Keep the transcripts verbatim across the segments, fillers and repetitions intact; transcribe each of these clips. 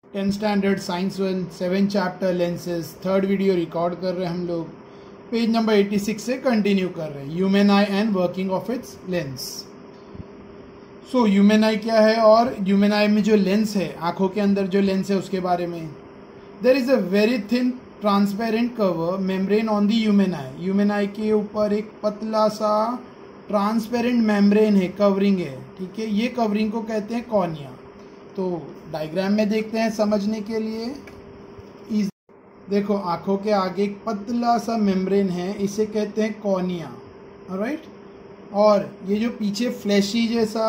Tenth standard science one seven chapter lenses third video record कर रहे हैं हम लोग। पेज नंबर छियासी से कंटिन्यू कर रहे हैं। Human eye and working of its lens. So human eye क्या है और ह्यूमन आई में जो लेंस है, आंखों के अंदर जो लेंस है उसके बारे में। There is a very thin transparent cover membrane on the human eye. Human eye के ऊपर एक पतला सा ट्रांसपेरेंट मेम्ब्रेन है, कवरिंग है, ठीक है। ये कवरिंग को कहते हैं कॉर्निया। तो डायग्राम में देखते हैं समझने के लिए। देखो, आंखों के आगे एक पतला सा मेम्ब्रेन है, इसे कहते हैं कॉर्निया, ऑलराइट। और ये जो पीछे फ्लैशी जैसा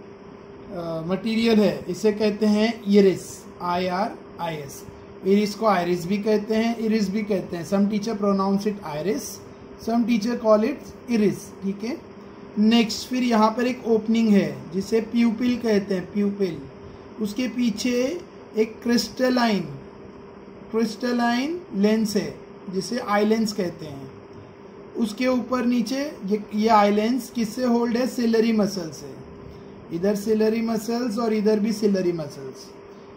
मटेरियल है, इसे कहते हैं iris, I R I S. Iris को आयरिस भी कहते हैं, इरिस भी कहते हैं। Some teacher pronounce it iris, some teacher call it iris, ठीक है। नेक्स्ट, फिर यहाँ पर एक ओपनिंग है जिसे प्यूपिल कहते हैं, प्यूपिल। उसके पीछे एक क्रिस्टलाइन क्रिस्टलाइन लेंस है जिसे आई लेंस कहते हैं। उसके ऊपर नीचे ये ये आई लेंस किससे होल्ड है? सिलरी मसल से। इधर सिलरी मसल्स और इधर भी सिलरी मसल्स।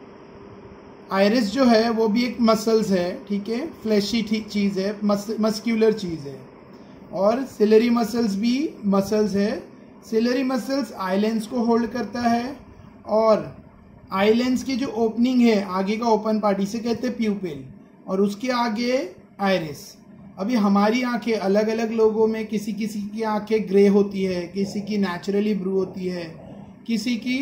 आयरिस जो है वो भी एक मसल्स है, ठीक है, फ्लैशी चीज है, मस्क्यूलर चीज है। और सिलरी मसल्स भी मसल्स है। सिलरी मसल्स आई लेंस को होल्ड करता है और आई लेंस की जो ओपनिंग है, आगे का ओपन पार्ट, इसे कहते हैं प्यूपिल, और उसके आगे आयरिस। अभी हमारी आंखें अलग अलग लोगों में, किसी किसी की आंखें ग्रे होती है, किसी की नेचुरली ब्लू होती है, किसी की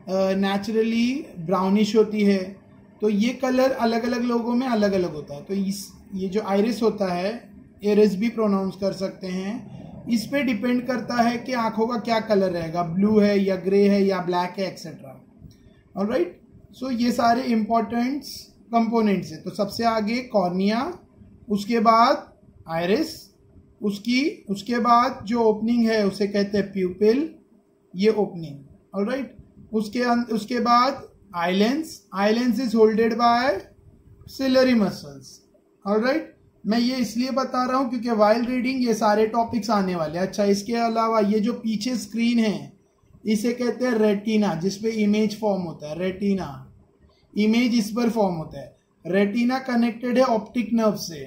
नेचुरली ब्राउनिश होती है। तो ये कलर अलग अलग लोगों में अलग अलग होता है। तो इस ये जो आयरिस होता है, इरिस भी प्रोनाउंस कर सकते हैं, इस पे डिपेंड करता है कि आंखों का क्या कलर रहेगा, ब्लू है या ग्रे है या ब्लैक है, एक्सेट्रा। ऑलराइट, सो ये सारे इंपॉर्टेंट कंपोनेंट्स हैं। तो सबसे आगे कॉर्निया, उसके बाद आयरिस, उसकी उसके बाद जो ओपनिंग है उसे कहते हैं प्यूपिल, ये ओपनिंग, ऑलराइट। उसके उसके बाद eye lens. Eye lens is holded by ciliary muscles, alright. मैं ये इसलिए बता रहा हूं क्योंकि वाइल रीडिंग ये सारे टॉपिक्स आने वाले हैं। अच्छा, इसके अलावा ये जो पीछे स्क्रीन है इसे कहते हैं रेटिना, जिसपे इमेज फॉर्म होता है। रेटिना, इमेज इस पर फॉर्म होता है। रेटिना कनेक्टेड है ऑप्टिक नर्व से।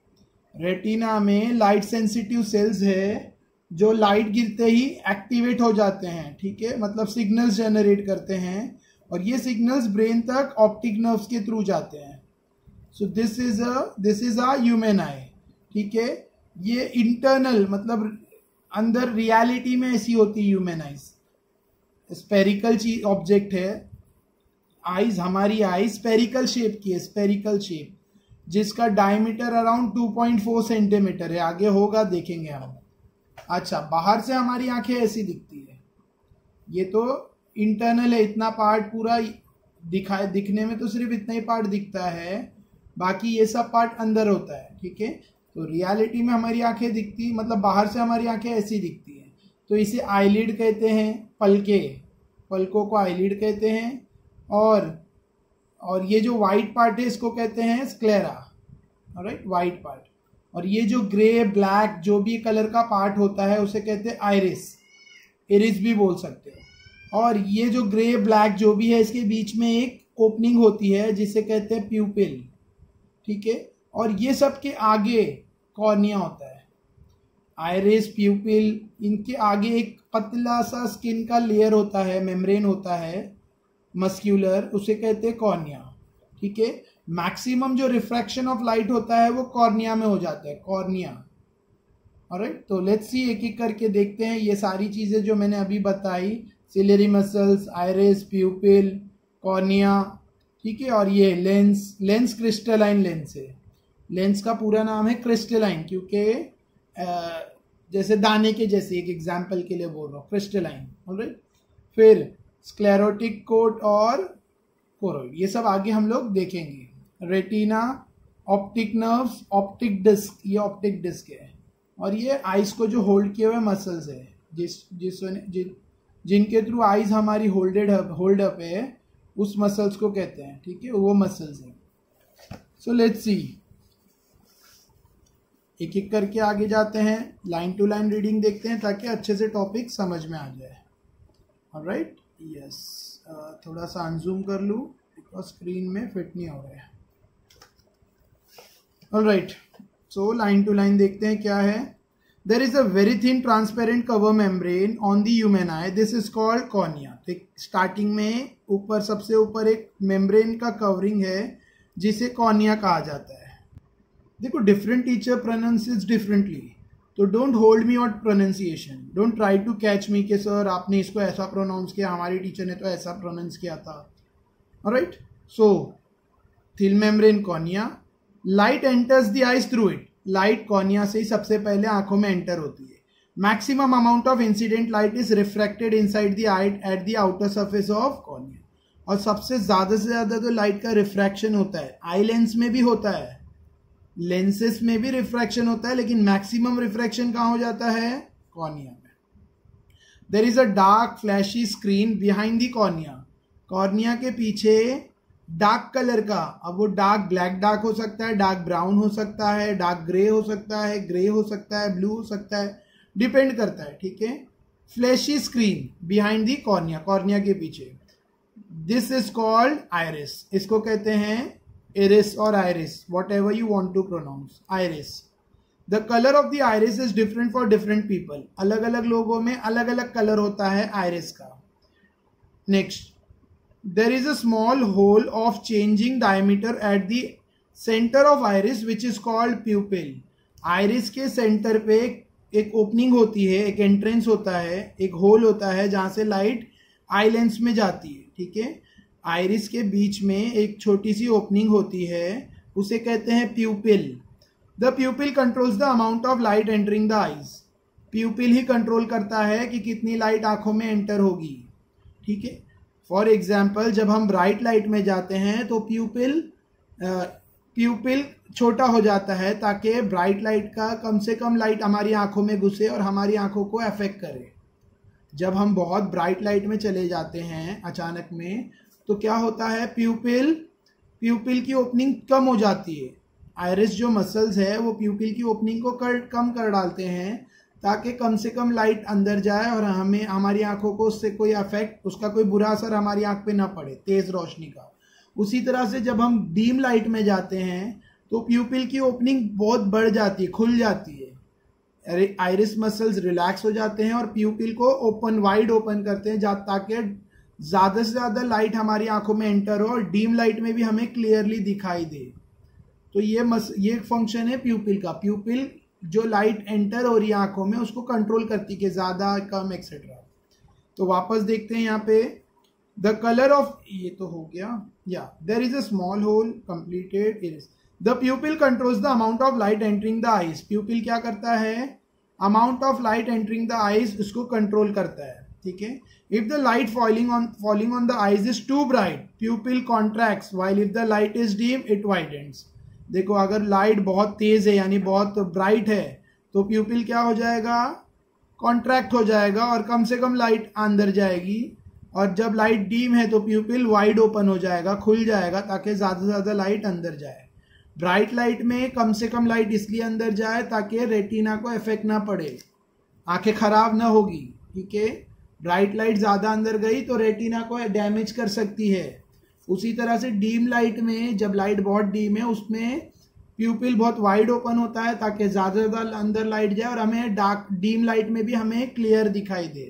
रेटिना में लाइट सेंसिटिव सेल्स है जो लाइट गिरते ही एक्टिवेट हो जाते हैं, ठीक है, मतलब सिग्नल्स जनरेट करते हैं, और ये सिग्नल्स ब्रेन तक ऑप्टिक नर्व्स के थ्रू जाते हैं। So this is a this is a human eye, ठीक है। ये इंटरनल, मतलब अंदर रियलिटी में ऐसी होती है ह्यूमन आईज। स्पेरिकल चीज ऑब्जेक्ट है आईज। हमारी आई स्पेरिकल शेप की है, स्पेरिकल शेप, जिसका diameter around two point four centimetre है। आगे होगा, देखेंगे हम। अच्छा, बाहर से हमारी आंखें ऐसी दिखती है। ये तो इंटरनल है, इतना पार्ट पूरा दिखाए, दिखने में तो सिर्फ इतना ही पार्ट दिखता है, बाकी ये सब पार्ट अंदर होता है, ठीक है। तो रियलिटी में हमारी आंखें दिखती, मतलब बाहर से हमारी आंखें ऐसी दिखती है। तो इसे आईलिड कहते हैं, पलके, पलकों को आईलिड कहते हैं। और और ये जो वाइट पार्ट है इसको कहते हैं स्क्लेरा, ऑलराइट, वाइट पार्ट। और ये जो ग्रे ब्लैक जो भी कलर का पार्ट होता है उसे कहते हैं आइरिस, इरिस भी बोल सकते हैं। और ये जो ग्रे ब्लैक जो भी है, इसके बीच में एक ओपनिंग होती है जिसे कहते हैं प्यूपिल, ठीक है। और ये सब के आगे कॉर्निया होता है। आइरिस, प्यूपिल, इनके आगे एक पतला सा स्किन का लेयर होता है, मेम्ब्रेन होता है मस्क्यूलर, उसे कहते हैं कॉर्निया, ठीक है। मैक्सिमम जो रिफ्रैक्शन ऑफ लाइट होता है वो कॉर्निया में हो जाता है, कॉर्निया, ऑलराइट। तो लेट्स सी, एक एक करके देखते हैं ये सारी चीजें जो मैंने अभी बताई, ciliary muscles, iris, pupil, cornea, ठीक है। और ये लेंस, लेंस क्रिस्टलाइन लेंस है। लेंस का पूरा नाम है क्रिस्टलाइन, क्योंकि जैसे दाने के जैसे, एक एग्जाम्पल के लिए बोल रहा हूँ, क्रिस्टलाइन, ऑलराइट। फिर स्क्लेरोटिक कोट और कोरोइड, ये सब आगे हम लोग देखेंगे। Retina, optic nerves, optic disc, ये ऑप्टिक डिस्क है। और ये आइज को जो होल्ड किए हुए मसल्स है, जिस जिस जिन जिनके थ्रू आइज हमारी होल्डेड होल्ड अप है, उस मसल्स को कहते हैं, ठीक है, वो मसल्स है। सो लेट्स सी, एक एक करके आगे जाते हैं, लाइन टू लाइन रीडिंग देखते हैं ताकि अच्छे से टॉपिक समझ में आ जाए, ऑलराइट। यस, थोड़ा सा अनजूम कर लूँ और स्क्रीन में फिट नहीं हो रहा है। Alright, so line to line देखते हैं क्या है। There is a very thin transparent cover membrane on the human eye, this is called cornea. Starting में ऊपर सबसे ऊपर एक मेम्ब्रेन का कवरिंग है जिसे कॉर्निया कहा जाता है। देखो डिफरेंट टीचर प्रोनाउंसेस डिफरेंटली, तो don't hold me on pronunciation, don't try to catch me कि सर आपने इसको ऐसा प्रोनाउंस किया, हमारी टीचर ने तो ऐसा प्रोनाउंस किया था। Alright, so thin membrane cornea, light enters the eyes through it, light cornea से ही सबसे पहले आंखों में एंटर होती है। Maximum amount of incident light is refracted inside the eye at the outer surface of cornea, और सबसे ज्यादा से ज्यादा तो लाइट का रिफ्रैक्शन होता है आई लेंस में भी होता है, लेंसेस में भी रिफ्रैक्शन होता है, लेकिन मैक्सिमम रिफ्रैक्शन कहां हो जाता है? कॉर्निया में। There is a dark fleshy screen behind the cornea, cornea के पीछे डार्क कलर का, अब वो डार्क ब्लैक डार्क हो सकता है, डार्क ब्राउन हो सकता है, डार्क ग्रे हो सकता है, ग्रे हो सकता है, ब्लू हो सकता है, डिपेंड करता है, ठीक है। Fleshy screen behind the cornea, cornea के पीछे, दिस इज कॉल्ड आइरिस, इसको कहते हैं इरिस और iris, whatever you want to pronounce, iris. The colour of the iris is different for different people, अलग अलग लोगों में अलग अलग कलर होता है आइरिस का। Next, there is a small hole of changing diameter at the centre of iris which is called pupil, iris के सेंटर पे एक ओपनिंग होती है, एक एंट्रेंस होता है, एक होल होता है जहां से लाइट आई लेंस में जाती है, ठीक है। आइरिस के बीच में एक छोटी सी ओपनिंग होती है, उसे कहते हैं pupil. The pupil controls the amount of light entering the eyes, pupil ही कंट्रोल करता है कि कितनी लाइट आंखों में एंटर होगी, ठीक है। फॉर एग्जाम्पल, जब हम ब्राइट लाइट में जाते हैं तो प्यूपिल प्यूपिल छोटा हो जाता है ताकि ब्राइट लाइट का कम से कम लाइट हमारी आंखों में घुसे और हमारी आंखों को अफेक्ट करे। जब हम बहुत ब्राइट लाइट में चले जाते हैं अचानक में, तो क्या होता है, प्यूपिल प्यूपिल की ओपनिंग कम हो जाती है। आइरिस जो मसल्स है वो प्यूपिल की ओपनिंग को कर, कम कर डालते हैं ताकि कम से कम लाइट अंदर जाए और हमें हमारी आंखों को उससे कोई अफेक्ट, उसका कोई बुरा असर हमारी आंख पे ना पड़े, तेज रोशनी का। उसी तरह से जब हम डीम लाइट में जाते हैं तो प्यूपिल की ओपनिंग बहुत बढ़ जाती है, खुल जाती है, आइरिस मसल्स रिलैक्स हो जाते हैं और प्यूपिल को ओपन वाइड ओपन करते हैं ताकि ज्यादा से ज्यादा लाइट हमारी आंखों में एंटर हो और डीम लाइट में भी हमें क्लियरली दिखाई दे। तो ये मस ये फंक्शन है प्यूपिल का, प्यूपिल जो लाइट एंटर हो रही है आंखों में उसको कंट्रोल करती है, ज्यादा कम एक्सेट्रा। तो वापस देखते हैं यहाँ पे, द कलर ऑफ, ये तो हो गया, या there is a small hole completed iris, the pupil controls the amount of light entering the eyes, pupil क्या करता है, amount of light entering the eyes उसको कंट्रोल करता है, ठीक है। If the light falling on falling on the eyes is too bright, pupil contracts, while if the light is dim, it widens. देखो अगर लाइट बहुत तेज है यानी बहुत ब्राइट है तो प्यूपिल क्या हो जाएगा, कॉन्ट्रैक्ट हो जाएगा और कम से कम लाइट अंदर जाएगी, और जब लाइट डीम है तो प्यूपिल वाइड ओपन हो जाएगा, खुल जाएगा ताकि ज्यादा से ज्यादा लाइट अंदर जाए। ब्राइट लाइट में कम से कम लाइट इसलिए अंदर जाए ताकि रेटिना को इफेक्ट ना पड़े, आंखें खराब ना होगी, ठीक है। ब्राइट लाइट ज्यादा अंदर गई तो रेटिना को डैमेज कर सकती है। उसी तरह से डीम लाइट में, जब लाइट बहुत डीम है उसमें प्यूपिल बहुत वाइड ओपन होता है ताकि ज्यादा से ज्यादा अंदर लाइट जाए और हमें डार्क डीम लाइट में भी हमें क्लियर दिखाई दे।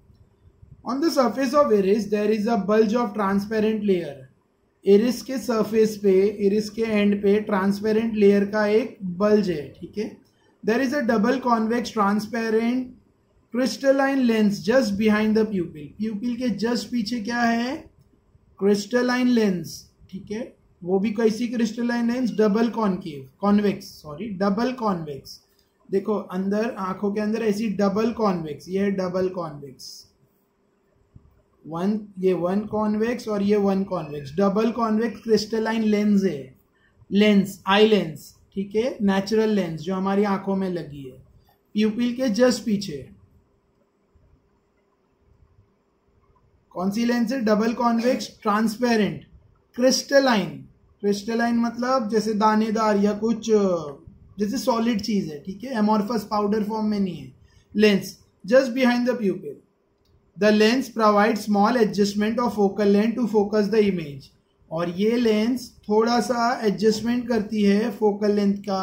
On the surface of iris there is a bulge of transparent layer, iris के सरफेस पे, इरिस के एंड पे ट्रांसपेरेंट लेयर का एक बल्ज है, ठीक है। There is a double convex transparent crystalline lens just behind the pupil, pupil के जस्ट पीछे क्या है, क्रिस्टलाइन लेंस, ठीक है। वो भी कैसी crystalline lens, double concave convex sorry double convex. देखो अंदर आंखों के अंदर ऐसी डबल कॉन्वेक्स, ये है डबल कॉन्वेक्स, वन ये वन कॉन्वेक्स और ये one convex, double convex crystalline lens है, लेंस आई लेंस, ठीक है, नेचुरल लेंस जो हमारी आंखों में लगी है, प्यूपिल के जस्ट पीछे। कौन सी लेंस है, double convex transparent crystalline, crystalline मतलब जैसे दानेदार या कुछ जैसे सॉलिड चीज है, ठीक है, एमोर्फस पाउडर फॉर्म में नहीं है, lens just behind the pupil. The lens provide small adjustment of focal length to focus the image, और ये लेंस थोड़ा सा एडजस्टमेंट करती है फोकल लेंथ का,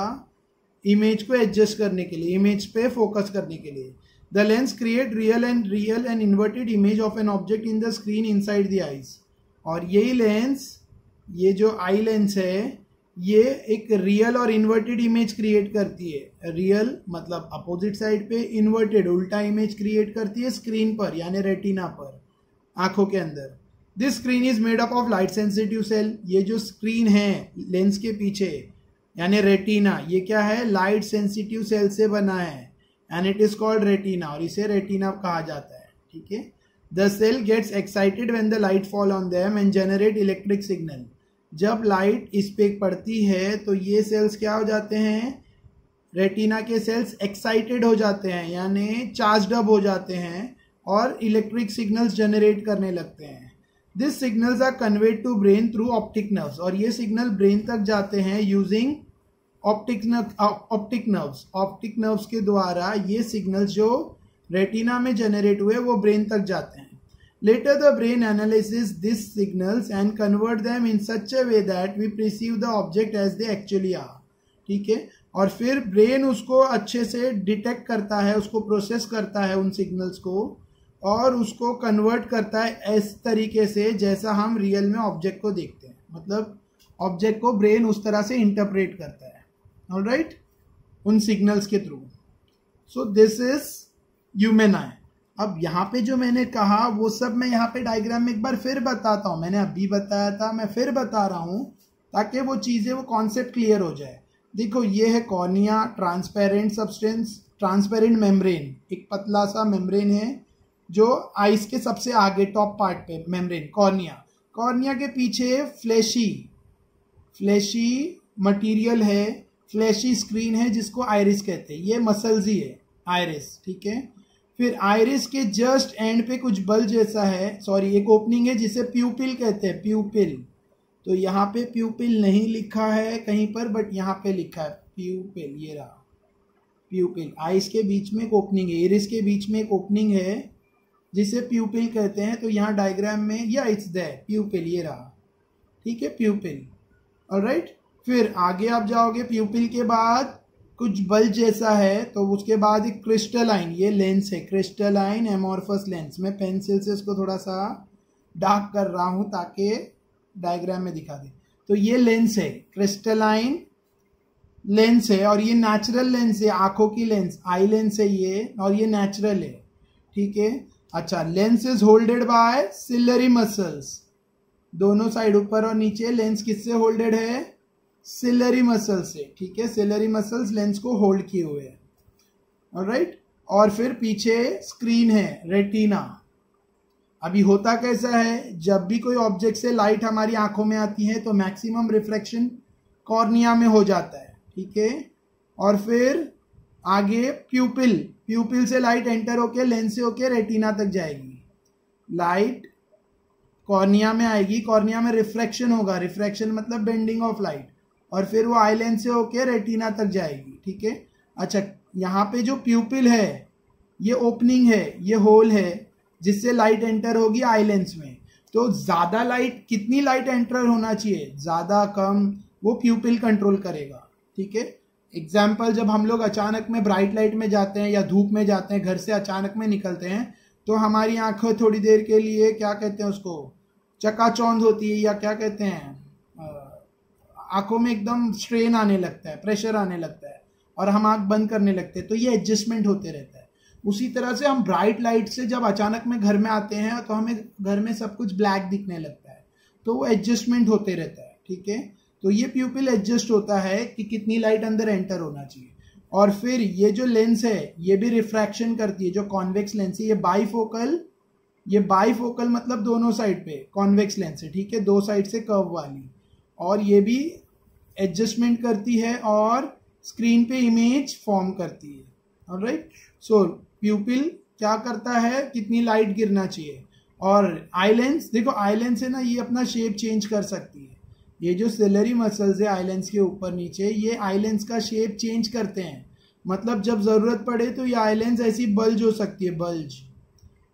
इमेज को एडजस्ट करने के लिए, इमेज पे फोकस करने के लिए। The lens create real and real and inverted image of an object in the screen inside the eyes. और यही लेंस, ये जो आई लेंस है, ये एक रियल और इन्वर्टेड इमेज क्रिएट करती है। रियल मतलब अपोजिट साइड पे, इन्वर्टेड उल्टा इमेज क्रिएट करती है स्क्रीन पर यानी रेटिना पर, आंखों के अंदर। This screen is made up of light sensitive cell. ये जो स्क्रीन है लेंस के पीछे यानी रेटिना, ये क्या है, लाइट सेंसिटिव सेल से बना है and it is called retina, और इसे रेटिना कहा जाता है। ठीक है। The cell gets excited when the light fall on them and generate electric signal. जब लाइट इस पे पड़ती है तो ये सेल्स क्या हो जाते हैं, रेटिना के सेल्स एक्साइटेड हो जाते हैं यानी चार्ज्ड अप हो जाते हैं और इलेक्ट्रिक सिग्नल्स जनरेट करने लगते हैं। This signals are conveyed to brain through optic nerves. और ये सिग्नल ब्रेन तक जाते हैं using optic optic nerves. Optic nerves के द्वारा ये सिग्नल्स जो रेटिना में जनरेट हुए वो ब्रेन तक जाते हैं। Later the brain analyzes these signals and convert them in such a way that we perceive the object as they actually are। ठीक है। और फिर ब्रेन उसको अच्छे से डिटेक्ट करता है, उसको प्रोसेस करता है उन सिग्नल्स को, और उसको कन्वर्ट करता है इस तरीके से जैसा हम रियल में ऑब्जेक्ट को देखते हैं। मतलब ऑब्जेक्ट को ब्रेन उस तरह से इंटरप्रेट करता है, ऑलराइट, उन सिग्नल्स के through. So this is human eye. अब यहाँ पे जो मैंने कहा वो सब मैं यहाँ पे डायग्राम में एक बार फिर बताता हूँ। मैंने अभी बताया था, मैं फिर बता रहा हूँ ताकि वो चीज़ें, वो कॉन्सेप्ट क्लियर हो जाए। देखो ये है cornea, transparent substance, transparent membrane, एक पतला सा मेम्ब्रेन है जो आइस के सबसे आगे टॉप पार्ट पे मेम्ब्रेन, कॉर्निया। कॉर्निया के पीछे फ्लैशी फ्लैशी मटीरियल है, फ्लैशी स्क्रीन है जिसको आइरिस कहते हैं। ये मसल्स ही है आइरिस। ठीक है। फिर आइरिस के जस्ट एंड पे कुछ बल जैसा है, सॉरी एक ओपनिंग है जिसे प्यूपिल कहते हैं, प्यूपिल। तो यहाँ पे प्यूपिल नहीं लिखा है कहीं पर, बट यहाँ पे लिखा है प्यूपिल, ये रहा प्यूपिल। आइस के बीच में एक ओपनिंग है, इरिस के बीच में एक ओपनिंग है जिसे प्यूपिल कहते हैं। तो यहाँ डायग्राम में या इट्स देयर प्यूपिल, ये रहा। ठीक है, प्यूपिल, ऑलराइट। फिर आगे आप जाओगे, प्यूपिल के बाद कुछ बल जैसा है, तो उसके बाद एक क्रिस्टलाइन, ये लेंस है, क्रिस्टलाइन एमोर्फस लेंस। मैं पेंसिल से इसको थोड़ा सा डार्क कर रहा हूँ ताकि डायग्राम में दिखा दे। तो ये लेंस है, क्रिस्टलाइन लेंस है, और ये नेचुरल लेंस है, आंखों की लेंस, आई लेंस है ये, और ये नेचुरल है। ठीक है। अच्छा, lens is holded by ciliary muscles, दोनों साइड ऊपर और नीचे। लेंस किससे होल्डेड है, सिलरी मसल से। ठीक है, सिलरी मसल्स लेंस को होल्ड किए हुए हैं, ऑलराइट। और फिर पीछे स्क्रीन है, रेटिना। अभी होता कैसा है, जब भी कोई ऑब्जेक्ट से लाइट हमारी आंखों में आती है तो मैक्सिमम रिफ्रैक्शन कॉर्निया में हो जाता है। ठीक है। और फिर आगे प्यूपिल, प्यूपिल से लाइट एंटर होके लेंस से होके रेटिना तक जाएगी। लाइट कॉर्निया में आएगी, कॉर्निया में रिफ्रैक्शन होगा, रिफ्रैक्शन मतलब बेंडिंग ऑफ लाइट, और फिर वो आई लेंस से होके रेटिना तक जाएगी। ठीक है। अच्छा, यहाँ पे जो प्यूपिल है ये ओपनिंग है, ये होल है जिससे लाइट एंटर होगी आई लेंस में। तो ज्यादा लाइट, कितनी लाइट एंटर होना चाहिए, ज्यादा कम, वो प्यूपिल कंट्रोल करेगा। ठीक है। एग्जाम्पल, जब हम लोग अचानक में ब्राइट लाइट में जाते हैं या धूप में जाते हैं, घर से अचानक में निकलते हैं, तो हमारी आंखें थोड़ी देर के लिए क्या कहते हैं उसको, चकाचौंध होती है, या क्या कहते हैं, आंखों में एकदम स्ट्रेन आने लगता है, प्रेशर आने लगता है, और हम आंख बंद करने लगते हैं। तो ये एडजस्टमेंट होते रहता है। उसी तरह से हम ब्राइट लाइट से जब अचानक में घर में आते हैं तो हमें घर में सब कुछ ब्लैक दिखने लगता है, तो वो एडजस्टमेंट होते रहता है। ठीक है। तो ये प्यूपिल एडजस्ट होता है कि कितनी लाइट अंदर एंटर होना चाहिए। और फिर ये जो लेंस है ये भी रिफ्रैक्शन करती है, जो कॉन्वेक्स लेंस है, ये बाईफोकल, ये बाईफोकल मतलब दोनों साइड पे कॉन्वेक्स लेंस है। ठीक है, दो साइड से कर्व वाली, और ये भी एडजस्टमेंट करती है और स्क्रीन पे इमेज फॉर्म करती है, ऑलराइट। सो प्यूपिल क्या करता है, कितनी लाइट गिरना चाहिए। और आई लेंस, देखो आई लेंस है ना, ये अपना शेप चेंज कर सकती है। ये जो सिलरी मसल्स है आई लेंस के ऊपर नीचे, ये आई लेंस का शेप चेंज करते हैं। मतलब जब जरूरत पड़े तो ये आई लेंस ऐसी बल्ज हो सकती है, बल्ज,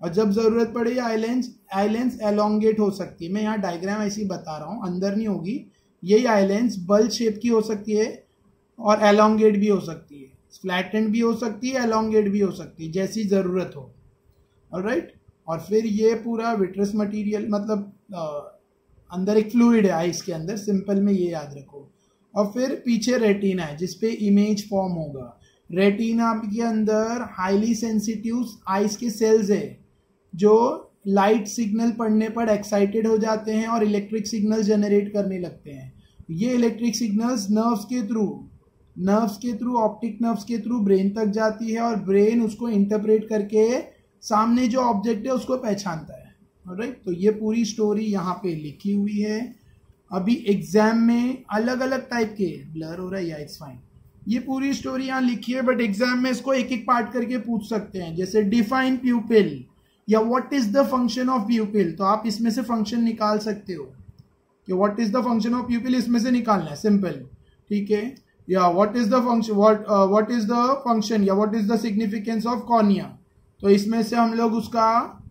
और जब जरूरत पड़े eye lens eye lens elongate हो सकती है। मैं यहाँ डायग्राम ऐसे ही बता रहा हूँ, अंदर नहीं होगी। यही आई लेंस बल्ज शेप की हो सकती है और एलोंगेट भी हो सकती है, फ्लैटेंड भी हो सकती है, एलोंगेट भी हो सकती है, जैसी ज़रूरत हो। ऑलराइट, और फिर ये पूरा विट्रस मटेरियल मतलब आ, अंदर एक फ्लूइड है आइस के अंदर, सिंपल में ये याद रखो। और फिर पीछे रेटिना है जिसपे इमेज फॉर्म होगा। रेटिना के अंदर हाईली सेंसिटिव आइस के सेल्स है जो लाइट सिग्नल पढ़ने पर एक्साइटेड हो जाते हैं और इलेक्ट्रिक सिग्नल जनरेट करने लगते हैं। ये इलेक्ट्रिक सिग्नल्स नर्व्स के थ्रू नर्व्स के थ्रू ऑप्टिक नर्व्स के थ्रू ब्रेन तक जाती है और ब्रेन उसको इंटरप्रेट करके सामने जो ऑब्जेक्ट है उसको पहचानता है। ऑलराइट, तो ये पूरी स्टोरी यहाँ पे लिखी हुई है। अभी एग्जाम में अलग अलग टाइप के, ब्लर हो रहा है या इट्स फाइन, ये पूरी स्टोरी यहाँ लिखी है, बट एग्जाम में इसको एक एक पार्ट करके पूछ सकते हैं। जैसे डिफाइन प्यूपिल या what is the function of pupil, तो आप इसमें से फंक्शन निकाल सकते हो कि what is the function of pupil, इसमें से निकालना है, सिंपल। ठीक है, या what is the function what what is the function या what is the significance of cornea, तो इसमें से हम लोग उसका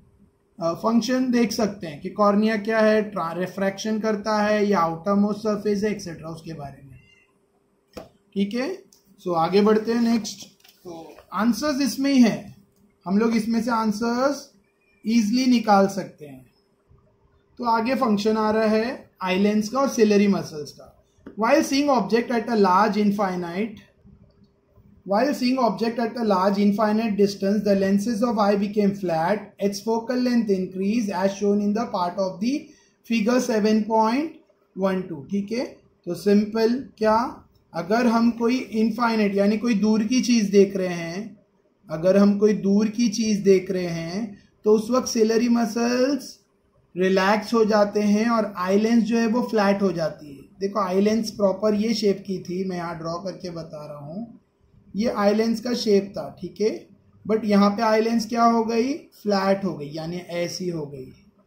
फंक्शन uh, देख सकते हैं कि कॉर्निया क्या है, रिफ्रैक्शन करता है या आउटर मोस्ट सरफेस है, एक्सेट्रा, उसके बारे में। ठीक है, सो आगे बढ़ते हैं नेक्स्ट। तो आंसर्स इसमें ही है, हम लोग इसमें से आंसर्स इजीली निकाल सकते हैं। तो आगे फंक्शन आ रहा है आई लेंस का और सिलरी मसल्स का। While seeing object at a large infinite, while seeing object at a large infinite distance, the lenses of eye became flat. Its focal length increased as shown in the part of the figure seven point one two. ठीक है, तो simple क्या, अगर हम कोई infinite यानी कोई दूर की चीज देख रहे हैं, अगर हम कोई दूर की चीज देख रहे हैं तो उस वक्त सिलरी मसल्स रिलैक्स हो जाते हैं और आई लेंस जो है वो फ्लैट हो जाती है। देखो आई लेंस प्रॉपर ये शेप की थी, मैं यहाँ ड्रॉ करके बता रहा हूँ, ये आई लेंस का शेप था। ठीक है, बट यहाँ पे आई लेंस क्या हो गई, फ्लैट हो गई, यानी ऐसी हो गई,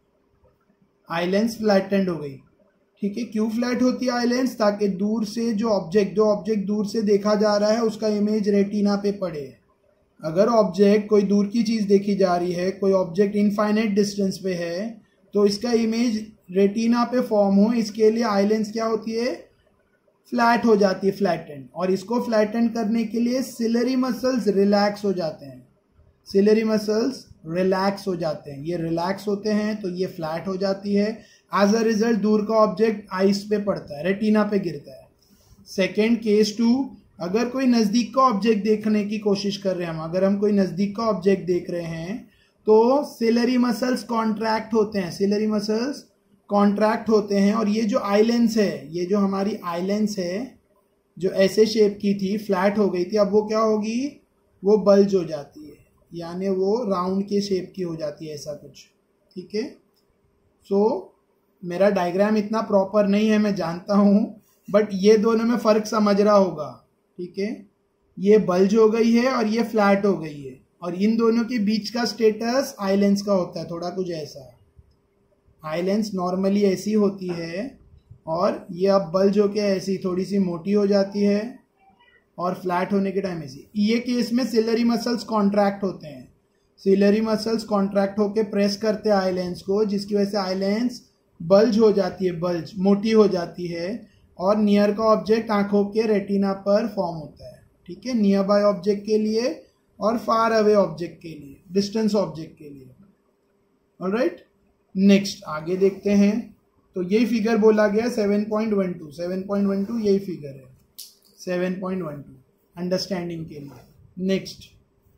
आई लेंस फ्लैटेंड हो गई। ठीक है, क्यों फ्लैट होती है आई लेंस, ताकि दूर से जो ऑब्जेक्ट जो ऑब्जेक्ट दूर से देखा जा रहा है उसका इमेज रेटिना पे पड़े। अगर ऑब्जेक्ट कोई दूर की चीज देखी जा रही है, कोई ऑब्जेक्ट इनफाइनाइट डिस्टेंस पे है, तो इसका इमेज रेटिना पे फॉर्म हो, इसके लिए आई लेंस क्या होती है, फ्लैट हो जाती है, फ्लैटेंड। और इसको फ्लैटेंड करने के लिए सिलरी मसल्स रिलैक्स हो जाते हैं, सिलरी मसल्स रिलैक्स हो जाते हैं, ये रिलैक्स होते हैं तो ये फ्लैट हो जाती है। एज अ रिजल्ट दूर का ऑब्जेक्ट आइस पे पड़ता है, रेटिना पे गिरता है। सेकेंड केस टू, अगर कोई नजदीक का ऑब्जेक्ट देखने की कोशिश कर रहे हैं हम, अगर हम कोई नजदीक का ऑब्जेक्ट देख रहे हैं तो सिलरी मसल्स कॉन्ट्रैक्ट होते हैं, सिलरी मसल्स कॉन्ट्रैक्ट होते हैं, और ये जो आई लेंस है, ये जो हमारी आई लेंस है जो ऐसे शेप की थी, फ्लैट हो गई थी, अब वो क्या होगी, वो बल्ज हो जाती है, यानी वो राउंड के शेप की हो जाती है, ऐसा कुछ। ठीक है, सो so, मेरा डायग्राम इतना प्रॉपर नहीं है मैं जानता हूँ, बट ये दोनों में फर्क समझ रहा होगा। ठीक है, ये बल्ज हो गई है और ये फ्लैट हो गई है, और इन दोनों के बीच का स्टेटस आई लेंस का होता है, थोड़ा कुछ ऐसा। आई लेंस नॉर्मली ऐसी होती है और ये अब बल्ज होके ऐसी थोड़ी सी मोटी हो जाती है और फ्लैट होने के टाइम ऐसी। ये केस में सिलरी मसल्स कॉन्ट्रैक्ट होते हैं, सिलरी मसल्स कॉन्ट्रैक्ट होके प्रेस करते हैं आई लेंस को, जिसकी वजह से आई लेंस बल्ज हो जाती है, बल्ज मोटी हो जाती है, और नियर का ऑब्जेक्ट आंखों के रेटिना पर फॉर्म होता है। ठीक है, नियर बाय ऑब्जेक्ट के लिए और फार अवे ऑब्जेक्ट के लिए, डिस्टेंस ऑब्जेक्ट के लिए। ऑलराइट, नेक्स्ट आगे देखते हैं। तो यही फिगर बोला गया seven point one two, seven point one two यही फिगर है, seven point one two understanding के लिए। Next,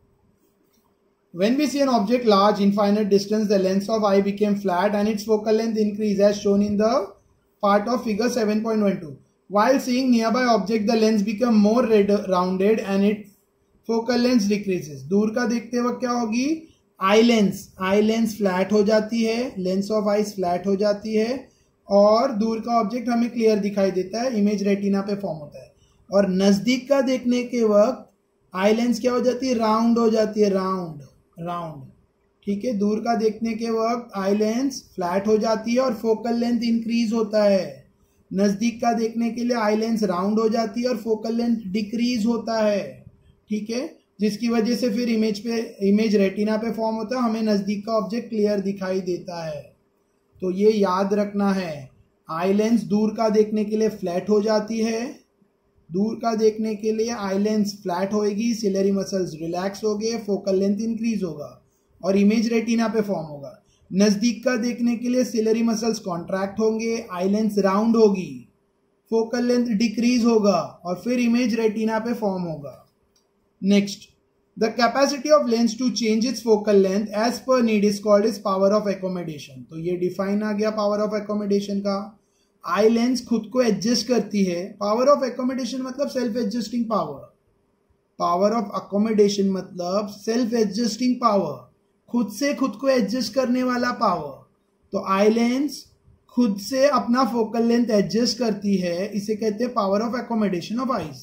when we see an object large infinite distance, the lens of eye became flat and its focal length increased as shown in the part of figure seven point one two. While seeing nearby object, the lens become more red, rounded and its focal length decreases. दूर का देखते वक्त क्या होगी, eye lens eye lens flat हो जाती है, lens of eyes flat हो जाती है, और दूर का ऑब्जेक्ट हमें क्लियर दिखाई देता है, इमेज रेटिना पे फॉर्म होता है। और नजदीक का देखने के वक्त आई लेंस क्या हो जाती है, राउंड हो जाती है, राउंड राउंड। ठीक है, दूर का देखने के वक्त आई लेंस फ्लैट हो जाती है और फोकल लेंथ इंक्रीज होता है। नजदीक का देखने के लिए आई लेंस राउंड हो जाती है और फोकल लेंथ डिक्रीज होता है। ठीक है, जिसकी वजह से फिर इमेज पे इमेज रेटिना पे फॉर्म होता है, हमें नज़दीक का ऑब्जेक्ट क्लियर दिखाई देता है। तो ये याद रखना है, आई लेंस दूर का देखने के लिए फ्लैट हो जाती है, दूर का देखने के लिए आई लेंस फ्लैट होएगी, सिलरी मसल्स रिलैक्स हो गए, फोकल लेंथ इंक्रीज होगा और इमेज रेटिना पे फॉर्म होगा। नज़दीक का देखने के लिए सिलरी मसल्स कॉन्ट्रैक्ट होंगे, आई लेंस राउंड होगी, फोकल लेंथ डिक्रीज होगा और फिर इमेज रेटिना पे फॉर्म होगा। Next, the capacity of lens to change its focal length as per need is called is power of accommodation. तो ये define आ गया पावर ऑफ एकोमोडेशन का। आई लेंस खुद को एडजस्ट करती है, पावर ऑफ एकोमोडेशन मतलब self adjusting power, power of accommodation मतलब सेल्फ एडजस्टिंग पावर, खुद से खुद को एडजस्ट करने वाला पावर। तो आई लेंस खुद से अपना फोकल लेंथ एडजस्ट करती है, इसे कहते हैं power of accommodation of eyes.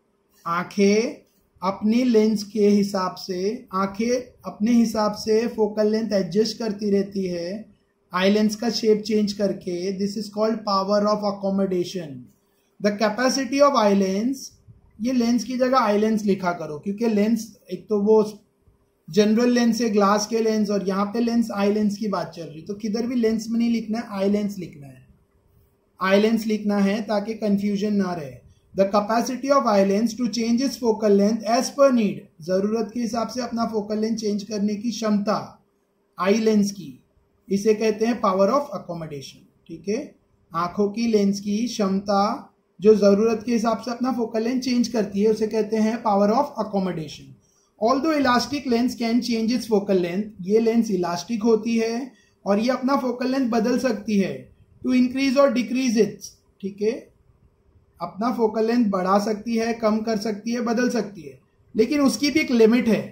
आंखें अपने लेंस के हिसाब से आंखें अपने हिसाब से फोकल लेंथ एडजस्ट करती रहती है, आई लेंस का शेप चेंज करके। This is called power of accommodation. The capacity of eye lens, ये लेंस की जगह आई लेंस लिखा करो, क्योंकि लेंस एक तो वो जनरल लेंस है ग्लास के लेंस, और यहाँ पे लेंस आई लेंस की बात चल रही, तो किधर भी लेंस में नहीं लिखना है, आई लेंस लिखना है, आई लेंस लिखना है ताकि कंफ्यूजन ना रहे। The capacity of eye lens to change its focal length as per need, जरूरत के हिसाब से अपना फोकल लेंथ चेंज करने की क्षमता आई लेंस की, इसे कहते हैं पावर ऑफ अकोमोडेशन। ठीक है, आंखों की लेंस की क्षमता जो जरूरत के हिसाब से अपना फोकल लेंथ चेंज करती है, उसे कहते हैं power of accommodation. Although elastic lens can change its focal length, ये लेंस इलास्टिक होती है और ये अपना फोकल लेंथ बदल सकती है टू इंक्रीज और डिक्रीज इट्स। ठीक है, अपना फोकल लेंथ बढ़ा सकती है, कम कर सकती है, बदल सकती है, लेकिन उसकी भी एक लिमिट है।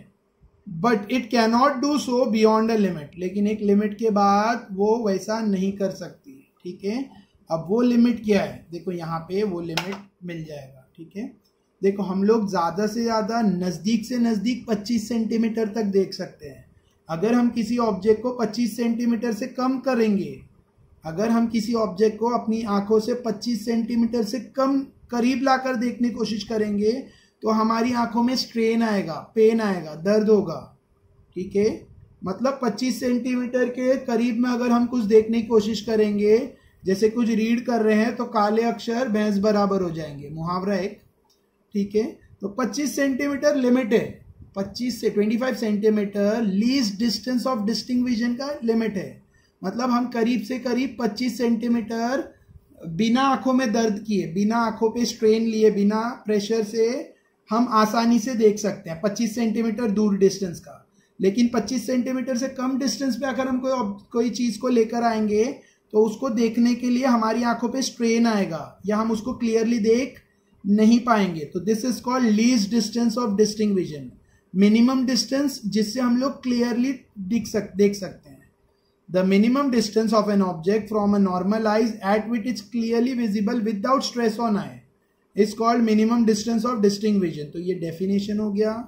But it can not do so beyond a limit, लेकिन एक लिमिट के बाद वो वैसा नहीं कर सकती। ठीक है, अब वो लिमिट क्या है, देखो यहाँ पे वो लिमिट मिल जाएगा। ठीक है, देखो हम लोग ज़्यादा से ज़्यादा नज़दीक से नज़दीक पच्चीस सेंटीमीटर तक देख सकते हैं। अगर हम किसी ऑब्जेक्ट को पच्चीस सेंटीमीटर से कम करेंगे, अगर हम किसी ऑब्जेक्ट को अपनी आंखों से पच्चीस सेंटीमीटर से कम करीब लाकर देखने की कोशिश करेंगे, तो हमारी आंखों में स्ट्रेन आएगा, पेन आएगा, दर्द होगा। ठीक है, मतलब पच्चीस सेंटीमीटर के करीब में अगर हम कुछ देखने की कोशिश करेंगे, जैसे कुछ रीड कर रहे हैं, तो काले अक्षर भैंस बराबर हो जाएंगे, मुहावरा एक। ठीक है, तो पच्चीस सेंटीमीटर लिमिट है, पच्चीस से पच्चीस centimetre least distance of distinct vision का लिमिट है। मतलब हम करीब से करीब पच्चीस सेंटीमीटर बिना आंखों में दर्द किए, बिना आंखों पे स्ट्रेन लिए, बिना प्रेशर से हम आसानी से देख सकते हैं पच्चीस सेंटीमीटर दूर डिस्टेंस का। लेकिन पच्चीस सेंटीमीटर से कम डिस्टेंस पे अगर हम कोई कोई चीज को लेकर आएंगे, तो उसको देखने के लिए हमारी आंखों पे स्ट्रेन आएगा या हम उसको क्लियरली देख नहीं पाएंगे। तो this is called least distance of distinct vision, minimum distance जिससे हम लोग क्लियरली दिख सक देख सकते हैं। The minimum distance of an object from a normal eyes at which is clearly visible without stress on eye is called minimum distance of distinct vision. तो ये डेफिनेशन हो गया।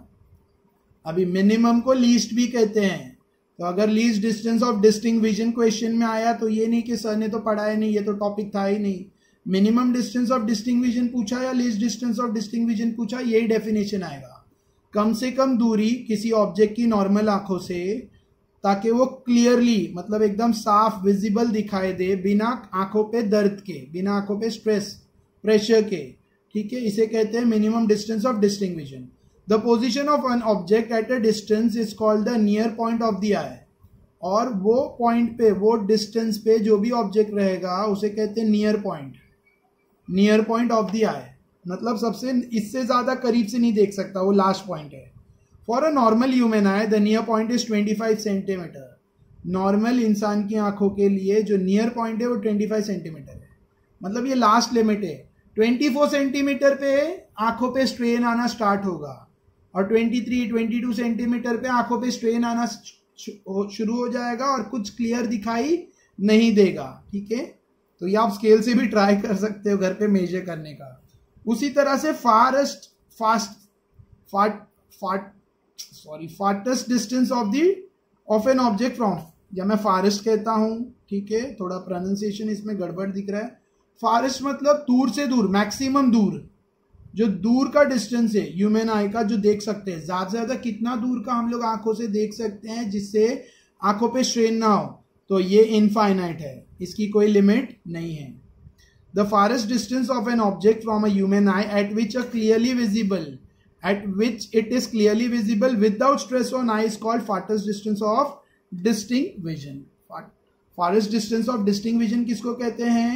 अभी मिनिमम को लीस्ट भी कहते हैं। तो अगर least distance of distinct vision question में आया, तो ये नहीं कि सर ने तो पढ़ाया नहीं, ये तो टॉपिक था ही नहीं। Minimum distance of distinct vision पूछा या least distance of distinct vision पूछा, यही डेफिनेशन आएगा। कम से कम दूरी किसी ऑब्जेक्ट की नॉर्मल आंखों से, ताकि वो क्लियरली मतलब एकदम साफ विजिबल दिखाई दे, बिना आंखों पे दर्द के, बिना आंखों पे स्ट्रेस प्रेशर के। ठीक है, इसे कहते हैं minimum distance of distinct vision. The position of an object at a distance is called the near point of the eye. और वो पॉइंट पे, वो डिस्टेंस पे जो भी ऑब्जेक्ट रहेगा, उसे कहते हैं near point, near point of the eye. मतलब सबसे इससे ज्यादा करीब से नहीं देख सकता, वो लास्ट पॉइंट है। For a normal human eye the near point is पच्चीस सेंटीमीटर। नॉर्मल इंसान की आंखों के लिए जो नियर पॉइंट है वो पच्चीस सेंटीमीटर है। मतलब ये लास्ट लिमिट है। चौबीस सेंटीमीटर पे आंखों पे स्ट्रेन आना स्टार्ट होगा और तेईस, बाईस सेंटीमीटर पे आंखों पे स्ट्रेन आना शुरू हो जाएगा और कुछ क्लियर दिखाई नहीं देगा। ठीक है, तो ये आप स्केल से भी ट्राई कर सकते हो घर पे मेजर करने का। उसी तरह से forest fast fat fat sorry farthest distance of the of an object from, या मैं फारेस्ट कहता हूं, ठीक है, थोड़ा प्रोनाउंसिएशन इसमें गड़बड़ दिख रहा है। फारेस्ट मतलब दूर से दूर, मैक्सिमम दूर, जो दूर का डिस्टेंस है ह्यूमन आई का जो देख सकते हैं, ज्यादा से ज्यादा कितना दूर का हम लोग आंखों से देख सकते हैं जिससे आंखों पे स्ट्रेन ना हो, तो ये इनफाइनाइट है, इसकी कोई लिमिट नहीं है। The farthest distance of an object from a human eye at which a clearly visible at which it is clearly visible without stress on eye is called farthest distance of distinct vision. farthest distance of distinct vision किसको कहते हैं?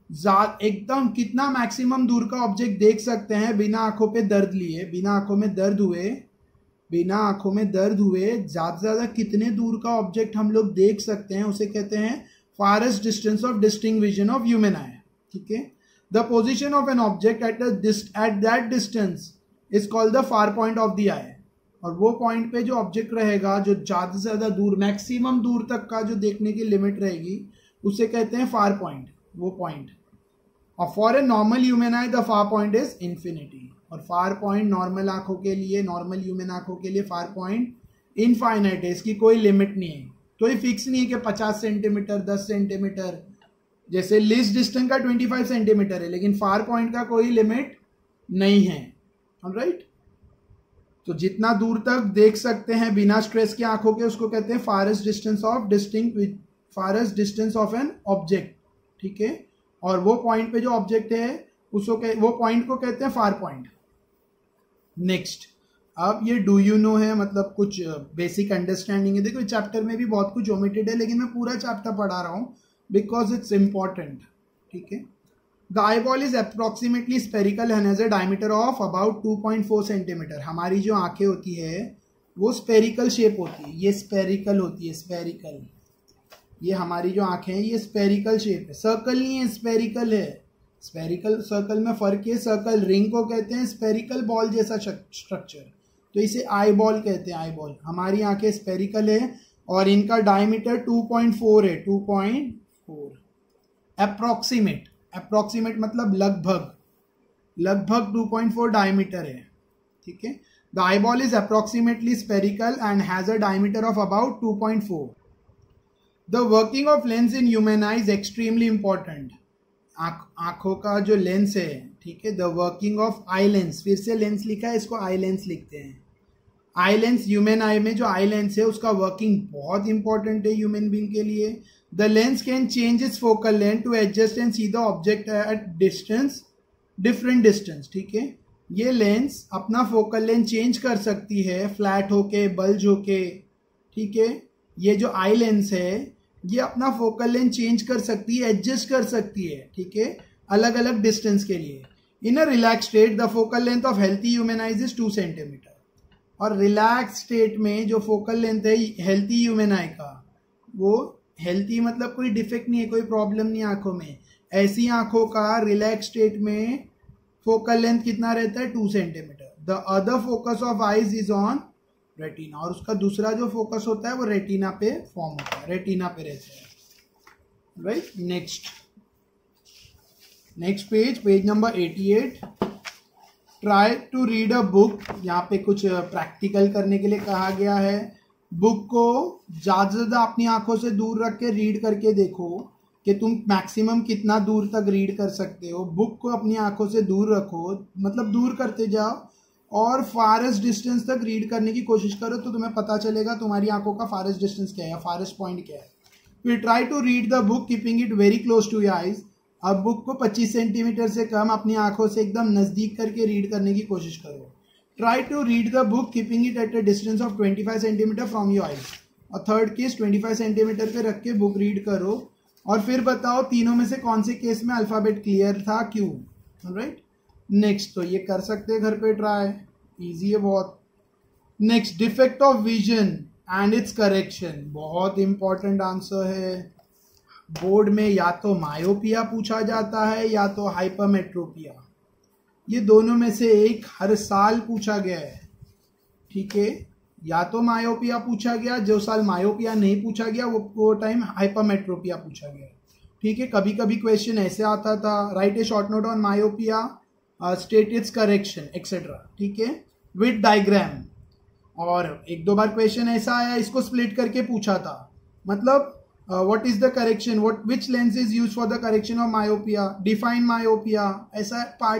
एकदम कितना maximum दूर का object देख सकते हैं बिना आंखों पे दर्द लिए, बिना आंखों में दर्द हुए, बिना आंखों में दर्द हुए ज्यादा से ज्यादा कितने दूर का ऑब्जेक्ट हम लोग देख सकते हैं, उसे कहते हैं farthest distance of distinct vision of human eye. ठीक है, the position of an object at a dist at that distance is called the far point of the eye, और वो पॉइंट पे जो ऑब्जेक्ट रहेगा जो ज्यादा से ज्यादा दूर, मैक्सिमम दूर तक का जो देखने की लिमिट रहेगी उसे कहते हैं फार पॉइंट, वो पॉइंट। और for a normal human eye the far point is infinity, और फार पॉइंट नॉर्मल आंखों के लिए, नॉर्मल ह्यूमन आंखों के लिए फार पॉइंट इनफाइनाइट है, इसकी कोई लिमिट नहीं है, कोई फिक्स नहीं है कि पचास सेंटीमीटर, दस सेंटीमीटर, जैसे लीस्ट डिस्टेंस का पच्चीस सेंटीमीटर है, लेकिन फार पॉइंट का कोई लिमिट नहीं है। Right right? तो जितना दूर तक देख सकते हैं बिना स्ट्रेस के आंखों के उसको कहते हैं farthest distance of distinct farthest distance of an object. ठीक है, और वो पॉइंट पे जो ऑब्जेक्ट है उसको वो पॉइंट को कहते हैं फार पॉइंट। नेक्स्ट, अब ये डू यू नो है, मतलब कुछ बेसिक अंडरस्टैंडिंग है। देखो चैप्टर में भी बहुत कुछ ओमिटेड है, लेकिन मैं पूरा चैप्टर पढ़ा रहा हूँ बिकॉज इट्स इंपॉर्टेंट। ठीक है, The eyeball is approximately spherical and has a diameter of about two point four centimetre. हमारी जो आंखें होती है वो स्पेरिकल शेप होती है, ये स्पेरिकल होती है, स्पेरिकल, ये हमारी जो आंखें हैं ये स्पेरिकल शेप है, सर्कल नहीं है, स्पेरिकल है। स्पेरिकल सर्कल में फर्क है, सर्कल रिंग को कहते हैं, स्पेरिकल बॉल जैसा स्ट्रक्चर, तो इसे आई बॉल कहते हैं, आई बॉल। हमारी आंखें स्पेरिकल है और इनका डायमीटर टू पॉइंट फोर है, two point four. Approximate, approximate मतलब लगभग, लगभग टू पॉइंट फोर डायमीटर है। ठीक है, the eyeball is approximately spherical and has a diameter of about two point four. The working of lens in human eye is extremely important. आंखों का जो lens है, ठीक है, the working of eye lens, फिर से लेंस लिखा है, इसको आई लेंस लिखते हैं। आई लेंस, ह्यूमन आई में जो आई लेंस है उसका वर्किंग बहुत इंपॉर्टेंट है ह्यूमन बीइंग के लिए। The lens can change its focal length to adjust and see the object at distance, different distance. ठीक है, ये लेंस अपना फोकल लेंथ चेंज कर सकती है, फ्लैट होके, बल्ज होके। ठीक है, ये जो आई लेंस है ये अपना फोकल लेंथ चेंज कर सकती है, एडजस्ट कर सकती है। ठीक है, अलग अलग डिस्टेंस के लिए। In a relax state the focal length of healthy human eyes is two centimetre. और रिलैक्स स्टेट में जो फोकल लेंथ है हेल्थी ह्यूमन आई का, वो हेल्थी मतलब कोई डिफेक्ट नहीं है, कोई प्रॉब्लम नहीं आंखों में, ऐसी आंखों का रिलैक्स स्टेट में फोकल लेंथ कितना रहता है, two centimetre. The other focus of eyes is on retina, और उसका दूसरा जो फोकस होता है वो रेटिना पे फॉर्म होता है, रेटिना पे रहता है। Right, next next page, page number eighty eight. Try to read a book, यहाँ पे कुछ प्रैक्टिकल करने के लिए कहा गया है। बुक को ज़्यादा से ज़्यादा अपनी आंखों से दूर रख के रीड करके देखो कि तुम मैक्सिमम कितना दूर तक रीड कर सकते हो। बुक को अपनी आंखों से दूर रखो, मतलब दूर करते जाओ और फारेस्ट डिस्टेंस तक रीड करने की कोशिश करो, तो तुम्हें पता चलेगा तुम्हारी आंखों का फारेस्ट डिस्टेंस क्या है, फारेस्ट पॉइंट क्या है। फिर try to read the book keeping it very close to your eyes. अब बुक को पच्चीस सेंटीमीटर से कम अपनी आंखों से एकदम नज़दीक करके रीड करने की कोशिश करो। Try to read the book keeping it at a distance of twenty-five centimeter from your eyes. और थर्ड केस twenty-five सेंटीमीटर पे रख के बुक रीड करो और फिर बताओ तीनों में से कौन से केस में अल्फाबेट क्लियर था, क्यों। राइट, नेक्स्ट, तो ये कर सकते हैं घर पे ट्राई, इजी है बहुत। Next, defect of vision and its correction, बहुत इंपॉर्टेंट आंसर है। बोर्ड में या तो मायोपिया पूछा जाता है या तो हाइपरमेट्रोपिया, ये दोनों में से एक हर साल पूछा गया है। ठीक है, या तो मायोपिया पूछा गया, जो साल मायोपिया नहीं पूछा गया वो वो टाइम हाइपरमेट्रोपिया पूछा गया। ठीक है, कभी कभी क्वेश्चन ऐसे आता था, write a short note on myopia, state its correction etcetera. ठीक है, विद डायग्राम। और एक दो बार क्वेश्चन ऐसा आया, इसको स्प्लिट करके पूछा था, मतलब what is the correction, what which lens is use for the correction of myopia, define myopia, ऐसा पार्ट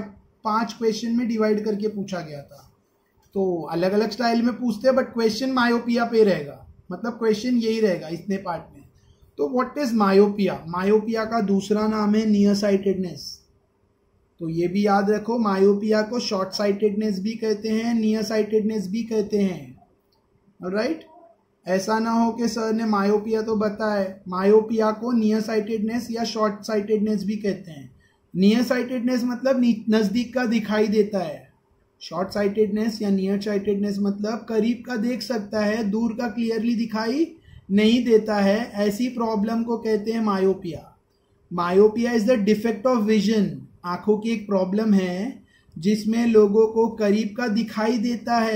पांच क्वेश्चन में डिवाइड करके पूछा गया था। तो अलग अलग स्टाइल में पूछते हैं, बट क्वेश्चन मायोपिया पे रहेगा, मतलब क्वेश्चन यही रहेगा इतने पार्ट में। तो व्हाट इज मायोपिया? मायोपिया का दूसरा नाम है नियर साइटेडनेस। तो ये भी याद रखो, मायोपिया को शॉर्ट साइटेडनेस भी कहते हैं, नियर साइटेडनेस भी कहते हैं। ऑलराइट, ऐसा ना हो कि सर ने मायोपिया तो बताया, मायोपिया को नियर साइटेडनेस या शॉर्ट साइटेडनेस भी कहते हैं। नियर साइटेडनेस मतलब नजदीक का दिखाई देता है, शॉर्ट साइटेडनेस या नियर साइटेडनेस मतलब करीब का देख सकता है, दूर का क्लियरली दिखाई नहीं देता है। ऐसी प्रॉब्लम को कहते हैं myopia. Myopia is the defect of vision, आंखों की एक प्रॉब्लम है जिसमें लोगों को करीब का दिखाई देता है,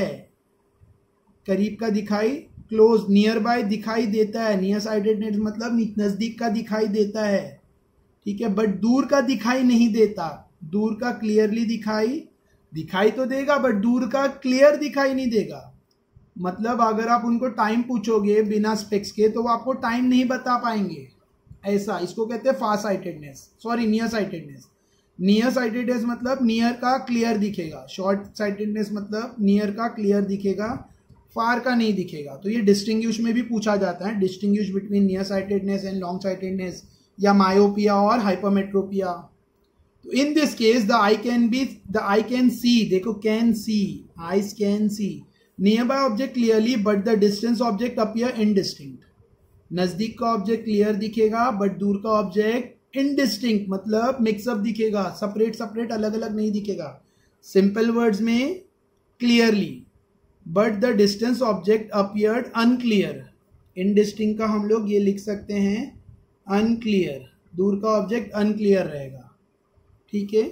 करीब का दिखाई, क्लोज, नियर बाय दिखाई देता है। नियर साइटेडनेस मतलब नजदीक का दिखाई देता है, ठीक है, बट दूर का दिखाई नहीं देता। दूर का क्लियरली दिखाई दिखाई तो देगा, बट दूर का क्लियर दिखाई नहीं देगा। मतलब अगर आप उनको टाइम पूछोगे बिना स्पेक्स के तो वो आपको टाइम नहीं बता पाएंगे, ऐसा। इसको कहते हैं far sightedness, sorry near sightedness. Near sightedness मतलब नियर का क्लियर दिखेगा, शॉर्ट साइटेडनेस मतलब नियर का क्लियर दिखेगा, फार का नहीं दिखेगा। तो ये डिस्टिंग्विश में भी पूछा जाता है, distinguish between near sightedness and long sightedness या मायोपिया और हाइपरमेट्रोपिया। तो in this case the eye can be the eye can see, देखो can see, eyes can see nearby object clearly but the distance object appear indistinct. नजदीक का object clear दिखेगा but दूर का object indistinct, मतलब mix up दिखेगा, separate separate अलग अलग नहीं दिखेगा। सिंपल वर्ड्स में clearly, but the distance object appeared unclear. Indistinct का हम लोग ये लिख सकते हैं अनक्लियर, दूर का ऑब्जेक्ट अनक्लियर रहेगा, ठीक है।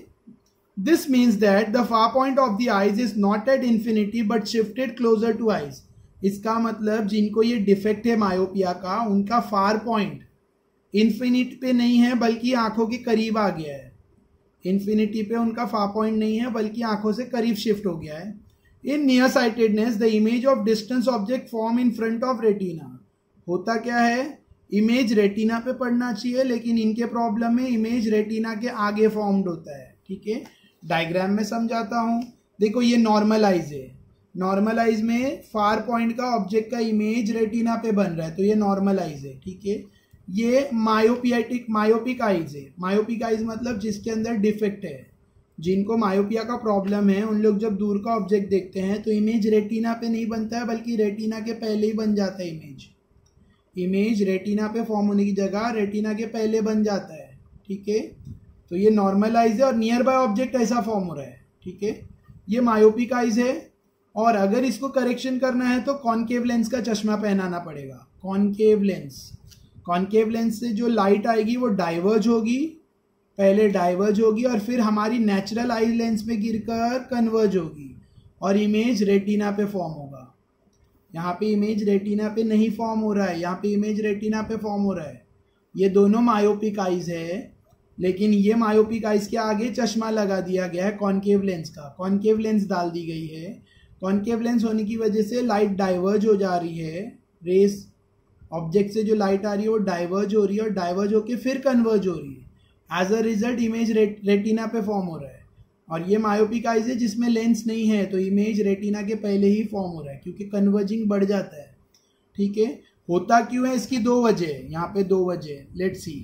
This means that the far point of the eyes is not at infinity but shifted closer to eyes. इसका मतलब जिनको ये डिफेक्ट है मायोपिया का, उनका फार पॉइंट इन्फिनिटी पे नहीं है बल्कि आंखों के करीब आ गया है। इन्फिनिटी पे उनका फार पॉइंट नहीं है बल्कि आंखों से करीब शिफ्ट हो गया है। In near sightedness the image of distance object form in front of retina. होता क्या है, इमेज रेटिना पे पड़ना चाहिए, लेकिन इनके प्रॉब्लम में इमेज रेटिना के आगे फॉर्म्ड होता है, ठीक है। डायग्राम में समझाता हूं, देखो ये नॉर्मल आइज है, नॉर्मल आइज में फार पॉइंट का ऑब्जेक्ट का इमेज रेटिना पे बन रहा है, तो ये नॉर्मल आइज है, ठीक है। ये मायोपियाटिक मायोपिक आइज है। मायोपिक आइज मतलब जिसके अंदर डिफेक्ट है, जिनको मायोपिया का प्रॉब्लम है, उन लोग जब दूर का ऑब्जेक्ट देखते हैं तो इमेज रेटिना पे नहीं बनता है बल्कि रेटिना के पहले ही बन जाता है। इमेज इमेज रेटिना पे फॉर्म होने की जगह रेटिना के पहले बन जाता है, ठीक है। तो ये नॉर्मल आइज है और नियर बाय ऑब्जेक्ट ऐसा फॉर्म हो रहा है, ठीक है। ये मायोपिक आइज है और अगर इसको करेक्शन करना है तो कॉनकेव लेंस का चश्मा पहनाना पड़ेगा। कॉनकेव लेंस, कॉनकेव लेंस से जो लाइट आएगी वो डाइवर्ज होगी, पहले डाइवर्ज होगी और फिर हमारी नेचुरल आई लेंस में गिरकर कन्वर्ज होगी और इमेज रेटिना पे फॉर्म होगा। यहाँ पे इमेज रेटिना पे नहीं फॉर्म हो रहा है, यहाँ पे इमेज रेटिना पे फॉर्म हो रहा है। ये दोनों मायोपिक आइज है, लेकिन ये मायोपिक आइज के आगे चश्मा लगा दिया गया है कॉनकेव लेंस का, कॉनकेव लेंस डाल दी गई है। कॉनकेव लेंस होने की वजह से लाइट डाइवर्ज हो जा रही है, रेस ऑब्जेक्ट से जो लाइट आ रही है वो डाइवर्ज हो रही है और डाइवर्ज होके फिर कन्वर्ज हो रही है। As a result image retina पे फॉर्म हो रहा है। और ये मायोपिक आइज है जिसमें लेंस नहीं है, तो इमेज रेटिना के पहले ही फॉर्म हो रहा है क्योंकि कन्वर्जिंग बढ़ जाता है, ठीक है। होता क्यों है, इसकी दो वजह, यहाँ पे दो वजह, लेट्स सी।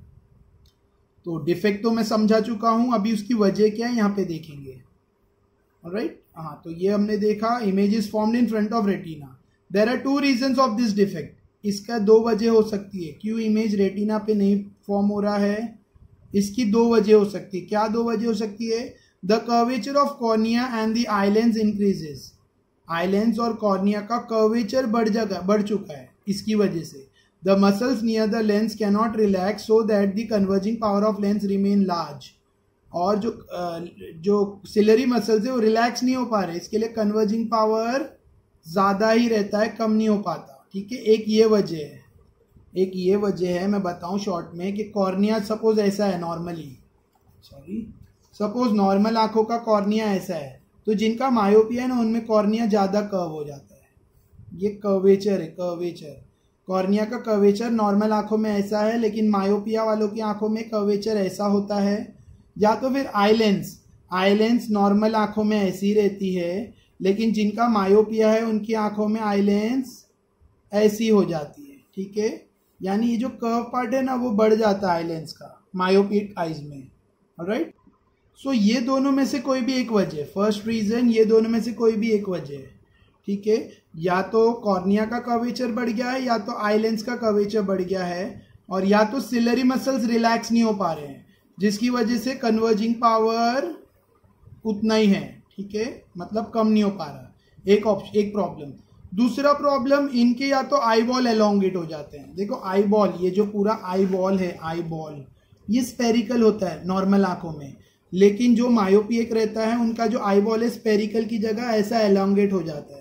तो डिफेक्ट तो मैं समझा चुका हूं, अभी उसकी वजह क्या है यहाँ पे देखेंगे, ऑलराइट। हाँ, तो ये हमने देखा, image is formed in front of retina. There are two reasons of this defect. इसका दो वजह हो सकती है क्यों इमेज रेटिना पे नहीं फॉर्म हो रहा है। इसकी दो वजह हो सकती है। क्या दो वजह हो सकती है? The curvature of cornea and the eye lens increases. Eye lens और कॉर्निया का कर्वेचर बढ़ जगह बढ़ चुका है, इसकी वजह से the muscles near the lens can not relax so that the converging power of lens remain large. और जो जो सिलरी मसल्स है वो रिलैक्स नहीं हो पा रहे, इसके लिए कन्वर्जिंग पावर ज्यादा ही रहता है, कम नहीं हो पाता, ठीक है। एक ये वजह है, एक ये वजह है, मैं बताऊं शॉर्ट में कि कॉर्निया सपोज ऐसा है नॉर्मली, सॉरी सपोज नॉर्मल आंखों का कॉर्निया ऐसा है, तो जिनका मायोपिया है ना उनमें कॉर्निया ज़्यादा कर्व हो जाता है। ये कर्वेचर है, कर्वेचर कॉर्निया का कर्वेचर नॉर्मल आंखों में ऐसा है, लेकिन मायोपिया वालों की आंखों में कर्वेचर ऐसा होता है। या तो फिर eye lens, eye lens normal आंखों में ऐसी रहती है, लेकिन जिनका मायोपिया है उनकी आंखों में आई लेंस ऐसी हो जाती है, ठीक है। यानी ये जो कर्व पार्ट है ना वो बढ़ जाता है आई लेंस का मायोपिक आइज में, ऑलराइट। सो ये दोनों में से कोई भी एक वजह, फर्स्ट रीजन ये दोनों में से कोई भी एक वजह है, ठीक है। या तो कॉर्निया का कर्वेचर बढ़ गया है, या तो आई लेंस का कर्वेचर बढ़ गया है, और या तो सिलरी मसल्स रिलैक्स नहीं हो पा रहे हैं, जिसकी वजह से कन्वर्जिंग पावर उतना ही है, ठीक है, मतलब कम नहीं हो पा रहा। एक ऑप्शन, एक प्रॉब्लम। दूसरा प्रॉब्लम, इनके या तो आई बॉल एलोंगेट हो जाते हैं। देखो आई बॉल, ये जो पूरा आई बॉल है, आई बॉल ये स्पेरिकल होता है नॉर्मल आंखों में, लेकिन जो मायोपिक रहता है उनका जो आई बॉल है स्पेरिकल की जगह ऐसा एलोंगेट हो जाता है।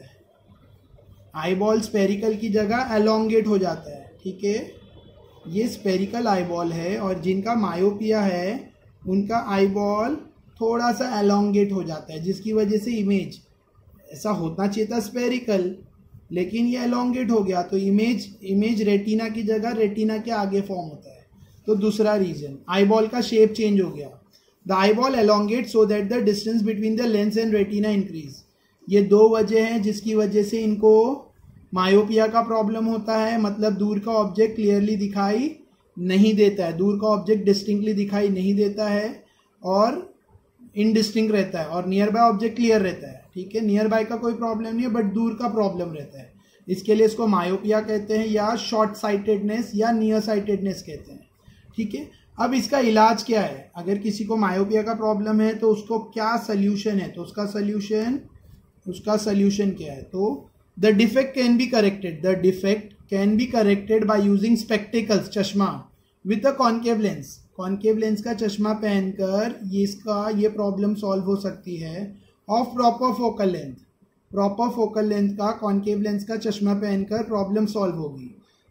आई बॉल स्पेरिकल की जगह एलोंगेट हो जाता है, ठीक है। ये स्पेरिकल आई बॉल है, और जिनका मायोपिया है उनका आई बॉल थोड़ा सा एलोंगेट हो जाता है, जिसकी वजह से इमेज, ऐसा होना चाहिए था स्पेरिकल, लेकिन ये एलोंगेट हो गया, तो इमेज इमेज रेटिना की जगह रेटिना के आगे फॉर्म होता है। तो दूसरा रीजन, आई बॉल का शेप चेंज हो गया। The eyeball elongate so that the distance between the lens and retina increase. ये दो वजह हैं जिसकी वजह से इनको मायोपिया का प्रॉब्लम होता है, मतलब दूर का ऑब्जेक्ट क्लियरली दिखाई नहीं देता है, दूर का ऑब्जेक्ट डिस्टिंक्टली दिखाई नहीं देता है और इनडिस्टिंक्ट रहता है, और नियर बाय ऑब्जेक्ट क्लियर रहता है, ठीक है। नियर बाय का कोई प्रॉब्लम नहीं है, बट दूर का प्रॉब्लम रहता है। इसके लिए इसको मायोपिया कहते हैं, या शॉर्ट साइटेडनेस या नियर साइटेडनेस कहते हैं, ठीक है। अब इसका इलाज क्या है? अगर किसी को मायोपिया का प्रॉब्लम है तो उसको क्या सोल्यूशन है? तो उसका सोल्यूशन उसका सोल्यूशन क्या है? तो the defect can be corrected the defect can be corrected by using spectacles, चश्मा with a concave lens. Concave lens का चश्मा पहनकर ये इसका ये प्रॉब्लम सॉल्व हो सकती है। Of proper focal length, proper focal length का कॉन्केव लेंस का चश्मा पहनकर प्रॉब्लम सॉल्व होगी।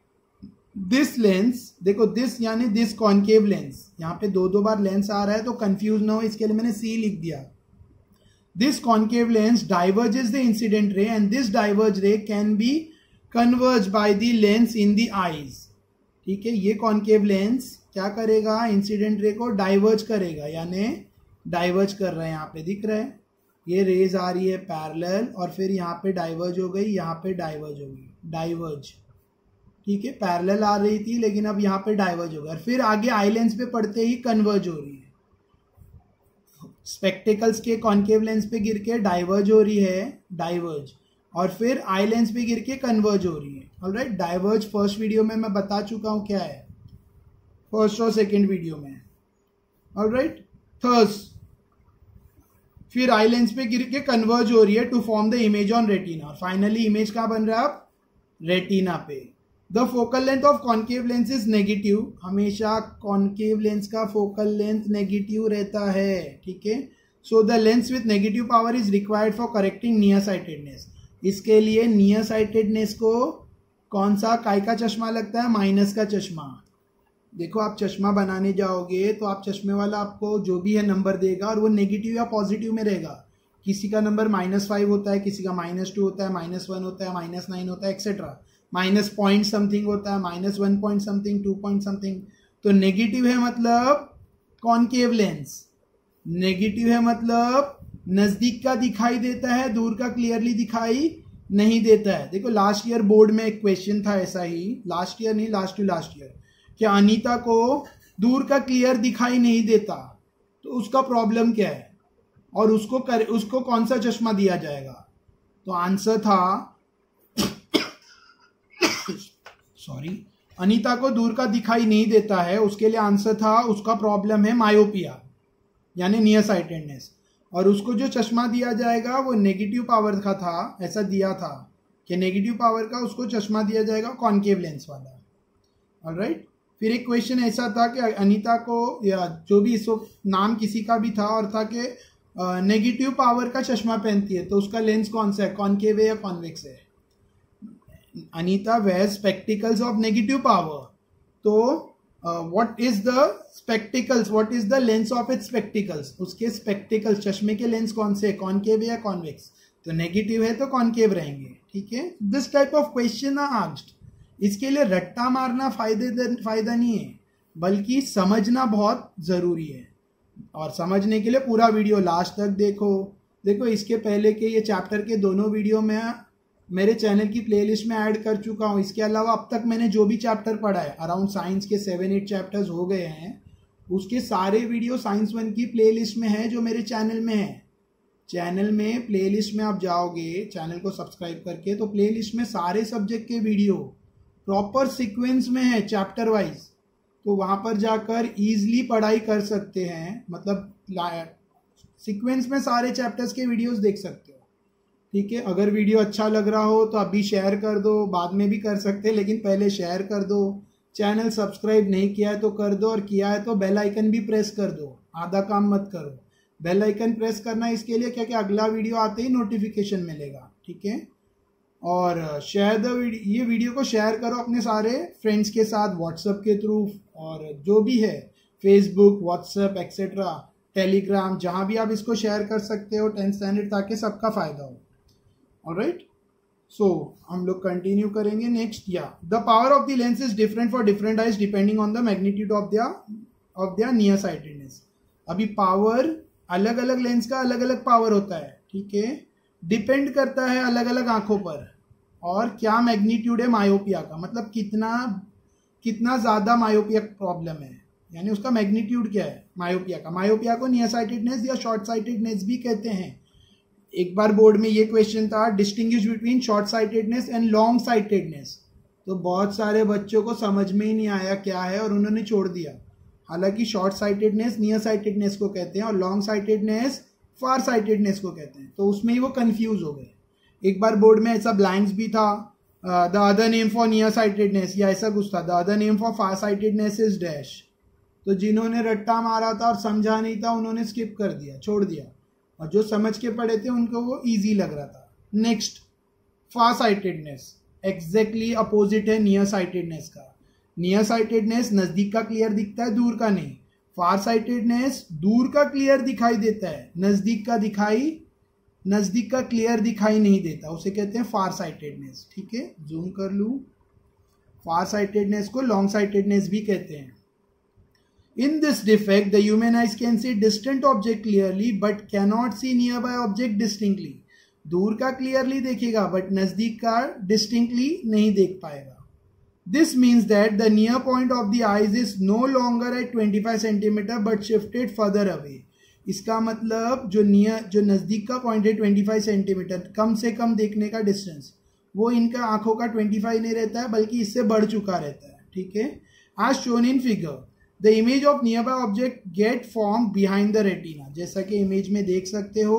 दिस लेंस, देखो दिस यानी दिस कॉन्केव लेंस, यहाँ पे दो दो बार लेंस आ रहा है तो कंफ्यूज ना हो, इसके लिए मैंने सी लिख दिया। This concave lens diverges the incident ray and this diverge ray can be converge by the lens in the eyes, ठीक है। ये कॉन्केव लेंस क्या करेगा? इंसिडेंट रे को डाइवर्ज करेगा, यानी डाइवर्ज कर रहे हैं, यहाँ पे दिख रहा है ये रेज आ रही है पैरेलल, और फिर यहाँ पे डाइवर्ज हो गई, यहाँ पे डाइवर्ज हो गई, डाइवर्ज, ठीक है। पैरेलल आ रही थी लेकिन अब यहाँ पे डाइवर्ज हो गया, फिर आगे आई लेंस पे पड़ते ही कन्वर्ज हो रही है। स्पेक्टिकल्स के कॉन्केव लेंस पे गिर के डाइवर्ज हो रही है, डाइवर्ज, और फिर आई लेंस पे गिर के कन्वर्ज हो रही है, ऑलराइट। डाइवर्ज फर्स्ट वीडियो में मैं बता चुका हूँ क्या है, फर्स्ट और सेकेंड वीडियो में, ऑलराइट। थर्स, फिर आई लेंस पे गिर के कन्वर्ज हो रही है to form the image on retina, और फाइनली इमेज कहाँ बन रहा है? अब रेटिना पे। The focal length of concave lens is negative, हमेशा कॉन्केव लेंस का फोकल लेंथ नेगेटिव रहता है, ठीक है। So the lens with negative power is required for correcting near sightedness. इसके लिए नियर साइटेडनेस को कौन सा काय का चश्मा लगता है? माइनस का चश्मा। देखो आप चश्मा बनाने जाओगे तो आप चश्मे वाला आपको जो भी है नंबर देगा, और वो नेगेटिव या पॉजिटिव में रहेगा। किसी का नंबर माइनस फाइव होता है, किसी का माइनस टू होता है, माइनस वन होता है, माइनस नाइन होता है, एक्सेट्रा, माइनस पॉइंट समथिंग होता है, minus one point something, two point something. तो नेगेटिव है मतलब कॉन्केव लेंस, नेगेटिव है मतलब नजदीक का दिखाई देता है, दूर का क्लियरली दिखाई नहीं देता है। देखो लास्ट ईयर बोर्ड में एक क्वेश्चन था ऐसा ही, लास्ट ईयर नहीं, लास्ट टू लास्ट ईयर, कि अनीता को दूर का क्लियर दिखाई नहीं देता, तो उसका प्रॉब्लम क्या है, और उसको कर, उसको कौन सा चश्मा दिया जाएगा? तो आंसर था सॉरी अनीता को दूर का दिखाई नहीं देता है, उसके लिए आंसर था उसका प्रॉब्लम है मायोपिया यानी नियर साइटेडनेस, और उसको जो चश्मा दिया जाएगा वो नेगेटिव पावर का था, ऐसा दिया था कि नेगेटिव पावर का उसको चश्मा दिया जाएगा कॉन्केव लेंस वाला, ऑलराइट। फिर एक क्वेश्चन ऐसा था कि अनीता को, या जो भी इस नाम किसी का भी था, और था कि नेगेटिव पावर का चश्मा पहनती है, तो उसका लेंस कौन सा है, कॉन्केव है या कॉन्वेक्स है? Anita wear spectacles of negative power, तो what is the spectacles, what is the lens of it spectacles, उसके स्पेक्टिकल्स चश्मे के लेंस कौन से, कॉन्केव है या कॉन्वेक्स? तो नेगेटिव है तो कॉन्केव रहेंगे, ठीक है। This type of question are asked. इसके लिए रट्टा मारना फायदे फायदा नहीं है, बल्कि समझना बहुत जरूरी है। और समझने के लिए पूरा वीडियो लास्ट तक देखो। देखो इसके पहले के ये चैप्टर के दोनों वीडियो में मेरे चैनल की प्लेलिस्ट में ऐड कर चुका हूँ। इसके अलावा अब तक मैंने जो भी चैप्टर पढ़ा है, अराउंड साइंस के सेवन एट चैप्टर्स हो गए हैं, उसके सारे वीडियो साइंस वन की प्लेलिस्ट में है जो मेरे चैनल में है। चैनल में प्लेलिस्ट में आप जाओगे चैनल को सब्सक्राइब करके, तो प्लेलिस्ट में सारे सब्जेक्ट के वीडियो प्रॉपर सीक्वेंस में है चैप्टर वाइज, तो वहाँ पर जाकर ईजिली पढ़ाई कर सकते हैं। मतलब सीक्वेंस में सारे चैप्टर्स के वीडियोस देख सकते हो। ठीक है, अगर वीडियो अच्छा लग रहा हो तो अभी शेयर कर दो, बाद में भी कर सकते हैं लेकिन पहले शेयर कर दो। चैनल सब्सक्राइब नहीं किया है तो कर दो, और किया है तो बेल आइकन भी प्रेस कर दो। आधा काम मत करो, बेल आइकन प्रेस करना इसके लिए क्या कि अगला वीडियो आते ही नोटिफिकेशन मिलेगा। ठीक है, और शेयर द वीडियो, ये वीडियो को शेयर करो अपने सारे फ्रेंड्स के साथ व्हाट्सएप के थ्रू, और जो भी है फेसबुक, व्हाट्सएप एक्सेट्रा, टेलीग्राम, जहाँ भी आप इसको शेयर कर सकते हो टेंथ स्टैंडर्ड, ताकि सबका फायदा हो। ऑलराइट, सो हम लोग कंटिन्यू करेंगे नेक्स्ट। या the power of the lens is different for different eyes depending on the magnitude of the of the near sightedness. अभी पावर अलग अलग लेंस का अलग अलग पावर होता है। ठीक है, डिपेंड करता है अलग अलग आंखों पर, और क्या मैग्नीट्यूड है मायोपिया का, मतलब कितना कितना ज्यादा मायोपिया प्रॉब्लम है, यानी उसका मैग्नीट्यूड क्या है मायोपिया का। मायोपिया को नियर साइटेडनेस या शॉर्ट साइटेडनेस भी कहते हैं। एक बार बोर्ड में ये क्वेश्चन था, distinguish between short sightedness and long sightedness, तो बहुत सारे बच्चों को समझ में ही नहीं आया क्या है और उन्होंने छोड़ दिया। हालांकि शॉर्ट साइटेडनेस नियर साइटेडनेस को कहते हैं और लॉन्ग साइटेडनेस फार साइटेडनेस को कहते हैं, तो उसमें ही वो कंफ्यूज हो गए। एक बार बोर्ड में ऐसा ब्लैंक्स भी था, the other name for near sightedness या ऐसा कुछ था, the other name for far sightedness is dash. तो जिन्होंने रट्टा मारा था और समझा नहीं था उन्होंने स्किप कर दिया, छोड़ दिया, और जो समझ के पढ़े थे उनको वो इजी लग रहा था। Next, far sightedness exactly opposite है नियर साइटेडनेस का। नियर साइटेडनेस नजदीक का क्लियर दिखता है, दूर का नहीं। फार साइटेडनेस दूर का क्लियर दिखाई देता है, नजदीक का दिखाई नजदीक का क्लियर दिखाई नहीं देता, उसे कहते हैं फार साइटेडनेस। ठीक है, जूम कर लूं। फार साइटेडनेस को लॉन्ग साइटेडनेस भी कहते हैं। In this defect, the human eyes can see distant object clearly but cannot see nearby object distinctly. दूर का क्लियरली देखेगा बट नजदीक का डिस्टिंक्टली नहीं देख पाएगा। This means that the near point of the eyes is no longer at twenty-five centimeter but shifted further away. इसका मतलब जो नियर जो नजदीक का पॉइंट है पच्चीस सेंटीमीटर, कम से कम देखने का डिस्टेंस, वो इनका आंखों का पच्चीस नहीं रहता है बल्कि इससे बढ़ चुका रहता है। ठीक है, as shown in figure, the image of nearby object get formed behind the retina. जैसा कि इमेज में देख सकते हो,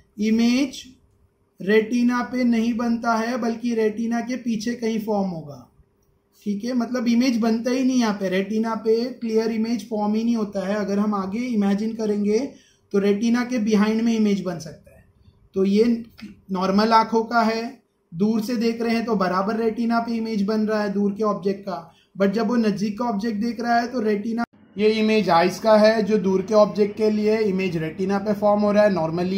इमेज रेटिना पे नहीं बनता है बल्कि रेटिना के पीछे कहीं फॉर्म होगा। ठीक है, मतलब इमेज बनता ही नहीं, यहाँ पे रेटिना पे क्लियर इमेज फॉर्म ही नहीं होता है। अगर हम आगे इमेजिन करेंगे तो रेटिना के बिहाइंड में इमेज बन सकता है। तो ये नॉर्मल आंखों का है, दूर से देख रहे हैं तो बराबर रेटिना पे इमेज बन रहा है दूर के ऑब्जेक्ट का, बट जब वो नजदीक का ऑब्जेक्ट देख रहा है तो रेटिना, ये इमेज आइस का है जो दूर के ऑब्जेक्ट के लिए इमेज रेटिना पे फॉर्म हो रहा है नॉर्मली।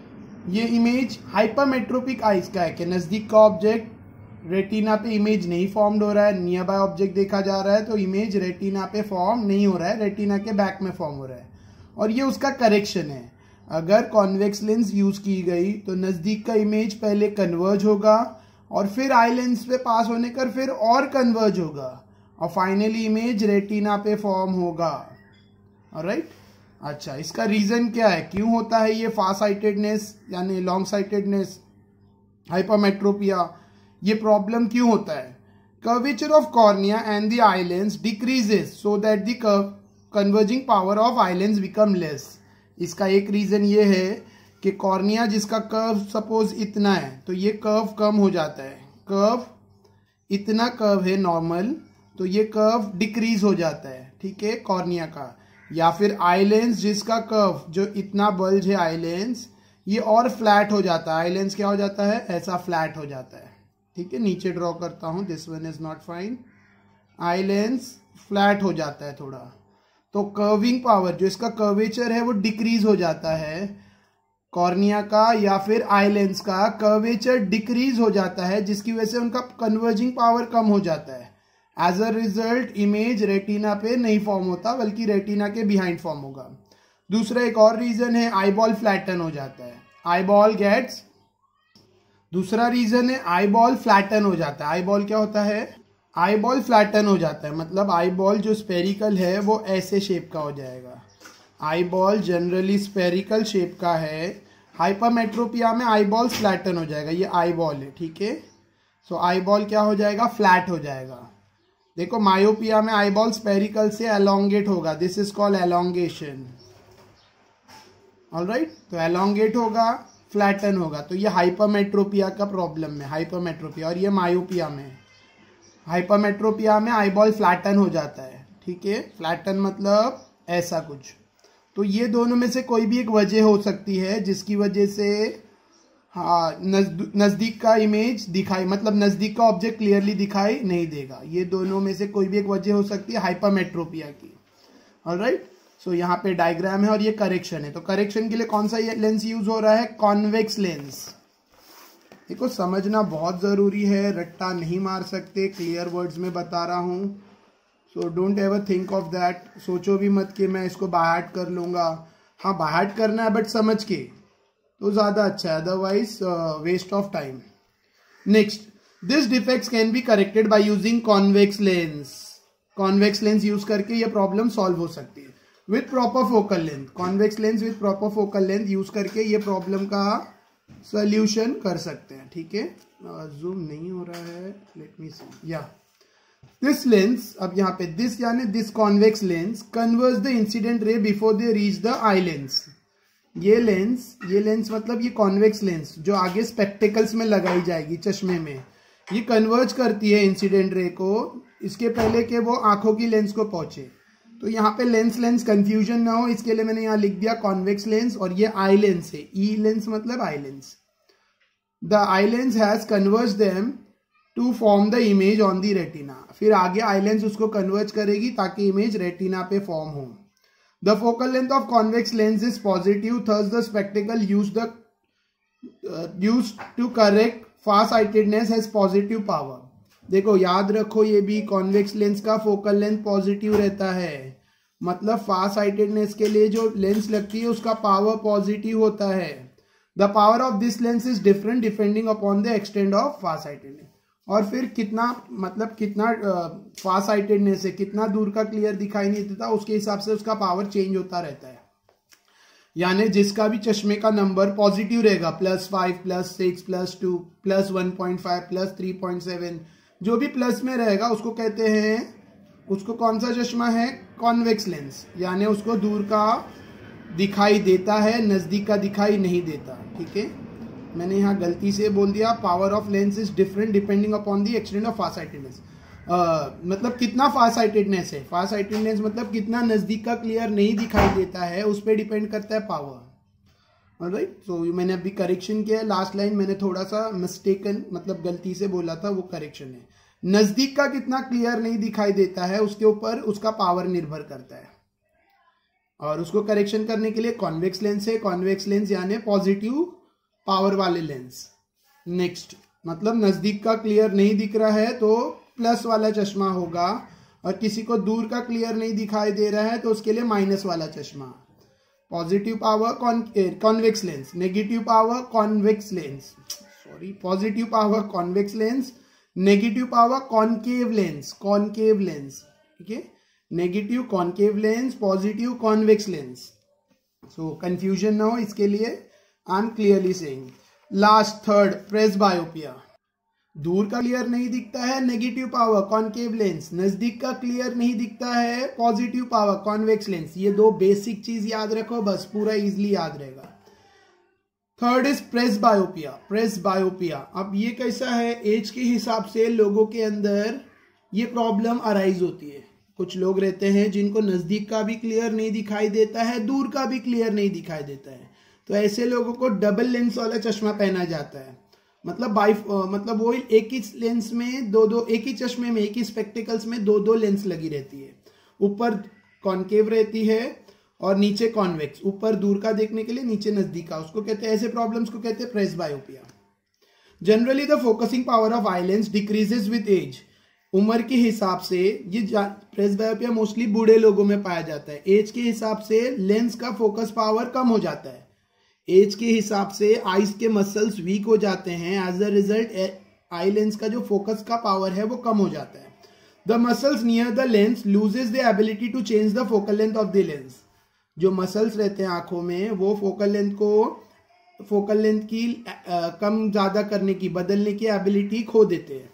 ये इमेज हाइपरमेट्रोपिक आइस का है कि नज़दीक का ऑब्जेक्ट रेटिना पे इमेज नहीं फॉर्म्ड हो रहा है, नियर बाय ऑब्जेक्ट देखा जा रहा है तो इमेज रेटिना पे फॉर्म नहीं हो रहा है, रेटिना के बैक में फॉर्म हो रहा है। और ये उसका करेक्शन है। अगर कॉन्वेक्स लेंस यूज की गई तो नज़दीक का इमेज पहले कन्वर्ज होगा और फिर आई लेंस पे पास होने कर फिर और कन्वर्ज होगा और फाइनली इमेज रेटिना पे फॉर्म होगा। ऑलराइट, अच्छा इसका रीजन क्या है, क्यों होता है ये फार साइटेडनेस यानी लॉन्ग साइटेडनेस, हाइपरमेट्रोपिया, ये प्रॉब्लम क्यों होता है? Curvature of cornea and the eye lens decreases so that the converging power of eye lens become less. इसका एक रीजन ये है कि कॉर्निया जिसका कर्व सपोज इतना है तो ये कर्व कम हो जाता है, कर्व इतना कर्व है नॉर्मल तो ये कर्व डिक्रीज हो जाता है। ठीक है, कॉर्निया का, या फिर आई लेंस जिसका कर्व जो इतना बल्ज है आई लेंस, ये और फ्लैट हो जाता है। आई लेंस क्या हो जाता है, ऐसा फ्लैट हो जाता है। ठीक है, नीचे ड्रॉ करता हूं, this one is not fine. Eye lens flat हो जाता है थोड़ा, तो कर्विंग पावर जो इसका कर्वेचर है वो डिक्रीज हो जाता है। कॉर्निया का या फिर आई लेंस का कर्वेचर डिक्रीज हो जाता है जिसकी वजह से उनका कन्वर्जिंग पावर कम हो जाता है। As a result image retina पे नहीं फॉर्म होता बल्कि रेटिना के बिहाइंड फॉर्म होगा। दूसरा एक और रीजन है आई बॉल फ्लैटन हो जाता है, आई बॉल गेट्स, दूसरा रीजन है आई बॉल फ्लैटन हो जाता है। आई बॉल क्या होता है, आई बॉल फ्लैटन हो जाता है, मतलब आई बॉल जो स्पेरिकल है वो ऐसे शेप का हो जाएगा। Eyeball generally spherical shape का है, हाइपरमेट्रोपिया में आई बॉल फ्लैटन हो जाएगा। ये आई बॉल है, ठीक है। सो आई बॉल क्या हो जाएगा, फ्लैट हो जाएगा। देखो मायोपिया में आई बॉल स्पेरिकल से एलोंगेट होगा, this is called elongation, alright. तो एलोंगेट होगा, फ्लैटन होगा, तो ये हाइपरमेट्रोपिया का प्रॉब्लम में, हाइपरमेट्रोपिया। और ये मायोपिया में, हाइपरमेट्रोपिया में आई बॉल फ्लैटन हो जाता है, ठीक है। फ्लैटन मतलब ऐसा कुछ। तो ये दोनों में से कोई भी एक वजह हो सकती है जिसकी वजह से हाँ नज़दीक का इमेज दिखाई, मतलब नज़दीक का ऑब्जेक्ट क्लियरली दिखाई नहीं देगा। ये दोनों में से कोई भी एक वजह हो सकती है हाइपरमेट्रोपिया की, ऑलराइट। सो यहाँ पे डायग्राम है और ये करेक्शन है। तो करेक्शन के लिए कौन सा लेंस यूज हो रहा है, कॉन्वेक्स लेंस। देखो समझना बहुत ज़रूरी है, रट्टा नहीं मार सकते, क्लियर वर्ड्स में बता रहा हूँ। So don't ever think of that, सोचो भी मत कि मैं इसको बाहर कर लूँगा। हाँ बाहर करना है बट समझ के, तो ज़्यादा अच्छा है, otherwise waste of time. Next, this defects can be corrected by using convex lens. Convex lens use करके ये प्रॉब्लम सॉल्व हो सकती है with proper focal length. Convex lens with proper focal length use करके ये प्रॉब्लम का solution कर सकते हैं, ठीक है। जूम नहीं हो रहा है, लेट मी सी, या दिस लेंस, अब यहाँ पे दिस यानी this convex lens converges the incident ray before they reach the eye lens. ये लेंस, ये लेंस मतलब ये कॉन्वेक्स लेंस जो आगे स्पेक्टिकल्स में लगाई जाएगी चश्मे में, ये कन्वर्ज करती है इंसिडेंट रे को इसके पहले कि वो आंखों की लेंस को पहुंचे। तो यहाँ पे लेंस लेंस कंफ्यूजन ना हो इसके लिए मैंने यहाँ लिख दिया कॉन्वेक्स लेंस, और ये आई लेंस है, ई लेंस मतलब eye lens. The eye lens has converge them to form the image on the retina. फिर आगे आई लेंस उसको कन्वर्ज करेगी ताकि इमेज रेटिना पे फॉर्म हो। The focal length of convex lens is positive, thus the spectacle use the use to correct far sightedness has positive power. देखो याद रखो, ये भी कॉन्वेक्स लेंस का फोकल लेंथ पॉजिटिव रहता है, मतलब फार साइटेडनेस के लिए जो लेंस लगती है उसका पावर पॉजिटिव होता है। The power of this lens is different depending upon the extent of far sightedness. और फिर कितना, मतलब कितना फार साइटेडनेस है, कितना दूर का क्लियर दिखाई नहीं देता, उसके हिसाब से उसका पावर चेंज होता रहता है। यानी जिसका भी चश्मे का नंबर पॉजिटिव रहेगा, plus five, plus six, plus two, plus one point five, plus three point seven, जो भी प्लस में रहेगा उसको कहते हैं, उसको कौन सा चश्मा है, कॉन्वेक्स लेंस। यानी उसको दूर का दिखाई देता है, नज़दीक का दिखाई नहीं देता, ठीक है। मैंने यहाँ गलती से बोल दिया power of lens is different depending upon the extent of far sightedness. मतलब कितना फार साइटेडनेस है, फार साइटेडनेस मतलब कितना नज़दीक का क्लियर नहीं दिखाई देता है, उस पर डिपेंड करता है पावर, ऑलराइट। सो मैंने अभी करेक्शन किया है, लास्ट लाइन मैंने थोड़ा सा मिस्टेकन मतलब गलती से बोला था, वो करेक्शन है। नज़दीक का कितना क्लियर नहीं दिखाई देता है उसके ऊपर उसका पावर निर्भर करता है, और उसको करेक्शन करने के लिए कॉन्वेक्स लेंस है। कॉन्वेक्स लेंस यानी पॉजिटिव पावर वाले लेंस। नेक्स्ट, मतलब नज़दीक का क्लियर नहीं दिख रहा है तो प्लस वाला चश्मा होगा, और किसी को दूर का क्लियर नहीं दिखाई दे रहा है तो उसके लिए माइनस वाला चश्मा। Positive power convex lens, negative power convex lens, sorry positive power convex lens, negative power concave lens, concave lens, ठीक है। Negative concave lens, positive convex lens. So confusion ना हो इसके लिए I am clearly saying. Last third, presbyopia, दूर का clear नहीं दिखता है, नेगेटिव पावर कॉनकेव लेंस, नजदीक का क्लियर नहीं दिखता है, पॉजिटिव पावर कॉन्वेक्स लेंस। ये दो बेसिक चीज याद रखो बस, पूरा इजीली याद रहेगा। Third is presbyopia, presbyopia. अब ये कैसा है, एज के हिसाब से लोगों के अंदर ये प्रॉब्लम अराइज होती है। कुछ लोग रहते हैं जिनको नजदीक का भी क्लियर नहीं दिखाई देता है, दूर का भी क्लियर नहीं दिखाई देता है, तो ऐसे लोगों को डबल लेंस वाला चश्मा पहना जाता है। मतलब बाई मतलब वो एक ही लेंस में दो दो, एक ही चश्मे में, एक ही स्पेक्टिकल्स में दो दो लेंस लगी रहती है। ऊपर कॉनकेव रहती है और नीचे कॉन्वेक्स, ऊपर दूर का देखने के लिए, नीचे नजदीक का, उसको कहते हैं, ऐसे प्रॉब्लम्स को कहते हैं presbyopia. Generally the focusing power of eye lens decreases with age. उम्र के हिसाब से, ये प्रेसबायोपिया मोस्टली बूढ़े लोगों में पाया जाता है, एज के हिसाब से लेंस का फोकस पावर कम हो जाता है, एज के हिसाब से आईज के मसल्स वीक हो जाते हैं, as a result eye lens का जो फोकस का पावर है वो कम हो जाता है। The muscles near the lens loses the ability to change the focal length of the lens. जो मसल्स रहते हैं आंखों में वो फोकल लेंथ को फोकल लेंथ की आ, कम ज्यादा करने की, बदलने की एबिलिटी खो देते हैं।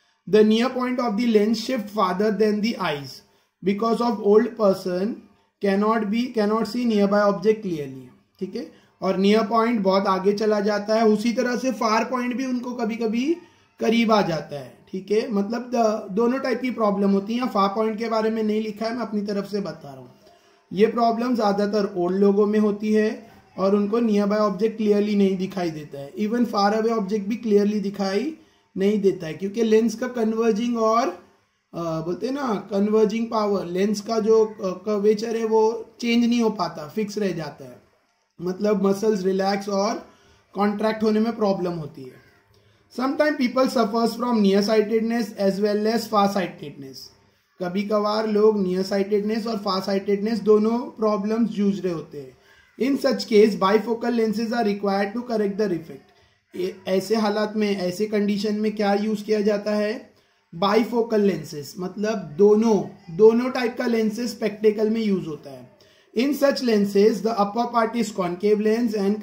The near point of the lens shift farther than the eyes because of old person cannot be cannot see nearby object clearly. ठीक है, और नियर पॉइंट बहुत आगे चला जाता है, उसी तरह से फार पॉइंट भी उनको कभी कभी करीब आ जाता है। ठीक है, मतलब दोनों टाइप की प्रॉब्लम होती है। फार पॉइंट के बारे में नहीं लिखा है, मैं अपनी तरफ से बता रहा हूँ। ये प्रॉब्लम ज्यादातर ओल्ड लोगों में होती है और उनको नियर बाय ऑब्जेक्ट क्लियरली नहीं दिखाई देता है, इवन फार अवे ऑब्जेक्ट भी क्लियरली दिखाई नहीं देता है, क्योंकि लेंस का कन्वर्जिंग और आ, बोलते हैं ना कन्वर्जिंग पावर, लेंस का जो कर्वेचर है वो चेंज नहीं हो पाता, फिक्स रह जाता है, मतलब मसल्स रिलैक्स और कॉन्ट्रैक्ट होने में प्रॉब्लम होती है। Sometime people suffers from near sightedness as well as far sightedness. कभी कभार लोग नियर साइटेडनेस और फार साइटेडनेस दोनों प्रॉब्लम्स जूझ रहे होते हैं। In such case bifocal lenses are required to correct the defect. ऐसे हालात में, ऐसे कंडीशन में क्या यूज किया जाता है? बाइफोकल लेंसेज, मतलब दोनों दोनों टाइप का लेंसेज स्पेक्टेकल में यूज होता है। In such lenses the upper part is concave lens and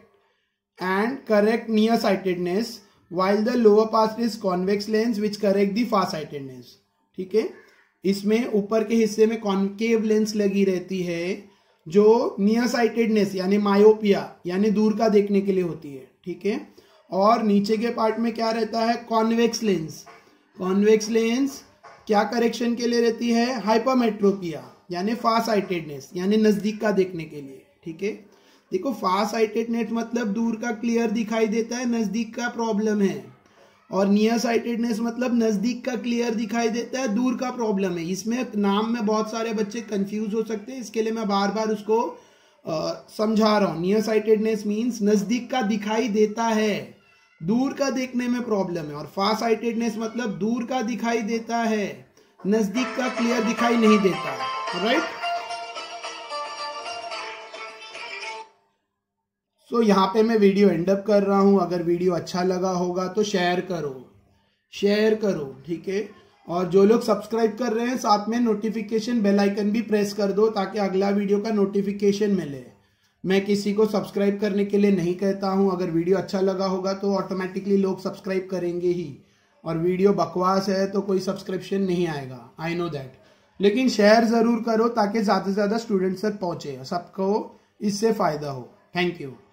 correct and correct near sightedness while the lower part is convex lens which correct the far sightedness। ठीक है, इसमें ऊपर के हिस्से में कॉन्केव लेंस लगी रहती है जो नियर साइटेडनेस यानी मायोपिया यानी दूर का देखने के लिए होती है। ठीक है, और नीचे के पार्ट में क्या रहता है? Convex lens. कॉन्वेक्स लेंस क्या करेक्शन के लिए रहती है? हाइपरमेट्रोपिया यानी फार साइटेडनेस यानी नजदीक का देखने के लिए। ठीक है, देखो फार साइटेडनेस मतलब दूर का क्लियर दिखाई देता है, नजदीक का प्रॉब्लम है, और नियर साइटेडनेस मतलब नजदीक का क्लियर दिखाई देता है, दूर का प्रॉब्लम है। इसमें नाम में बहुत सारे बच्चे कंफ्यूज हो सकते हैं, इसके लिए मैं बार बार उसको आ, समझा रहा हूं। नियर साइटेडनेस मींस नजदीक का दिखाई देता है, दूर का देखने में प्रॉब्लम है, और फार साइटेडनेस मतलब दूर का दिखाई देता है, नजदीक का क्लियर दिखाई नहीं देता। राइट, तो so, यहाँ पे मैं वीडियो एंड अप कर रहा हूँ। अगर वीडियो अच्छा लगा होगा तो शेयर करो शेयर करो ठीक है, और जो लोग सब्सक्राइब कर रहे हैं साथ में नोटिफिकेशन बेल आइकन भी प्रेस कर दो ताकि अगला वीडियो का नोटिफिकेशन मिले। मैं किसी को सब्सक्राइब करने के लिए नहीं कहता हूँ, अगर वीडियो अच्छा लगा होगा तो ऑटोमेटिकली लोग सब्सक्राइब करेंगे ही, और वीडियो बकवास है तो कोई सब्सक्रिप्शन नहीं आएगा, आई नो दैट। लेकिन शेयर जरूर करो ताकि ज्यादा से ज्यादा स्टूडेंट्स तक पहुंचे, सबको इससे फायदा हो। Thank you.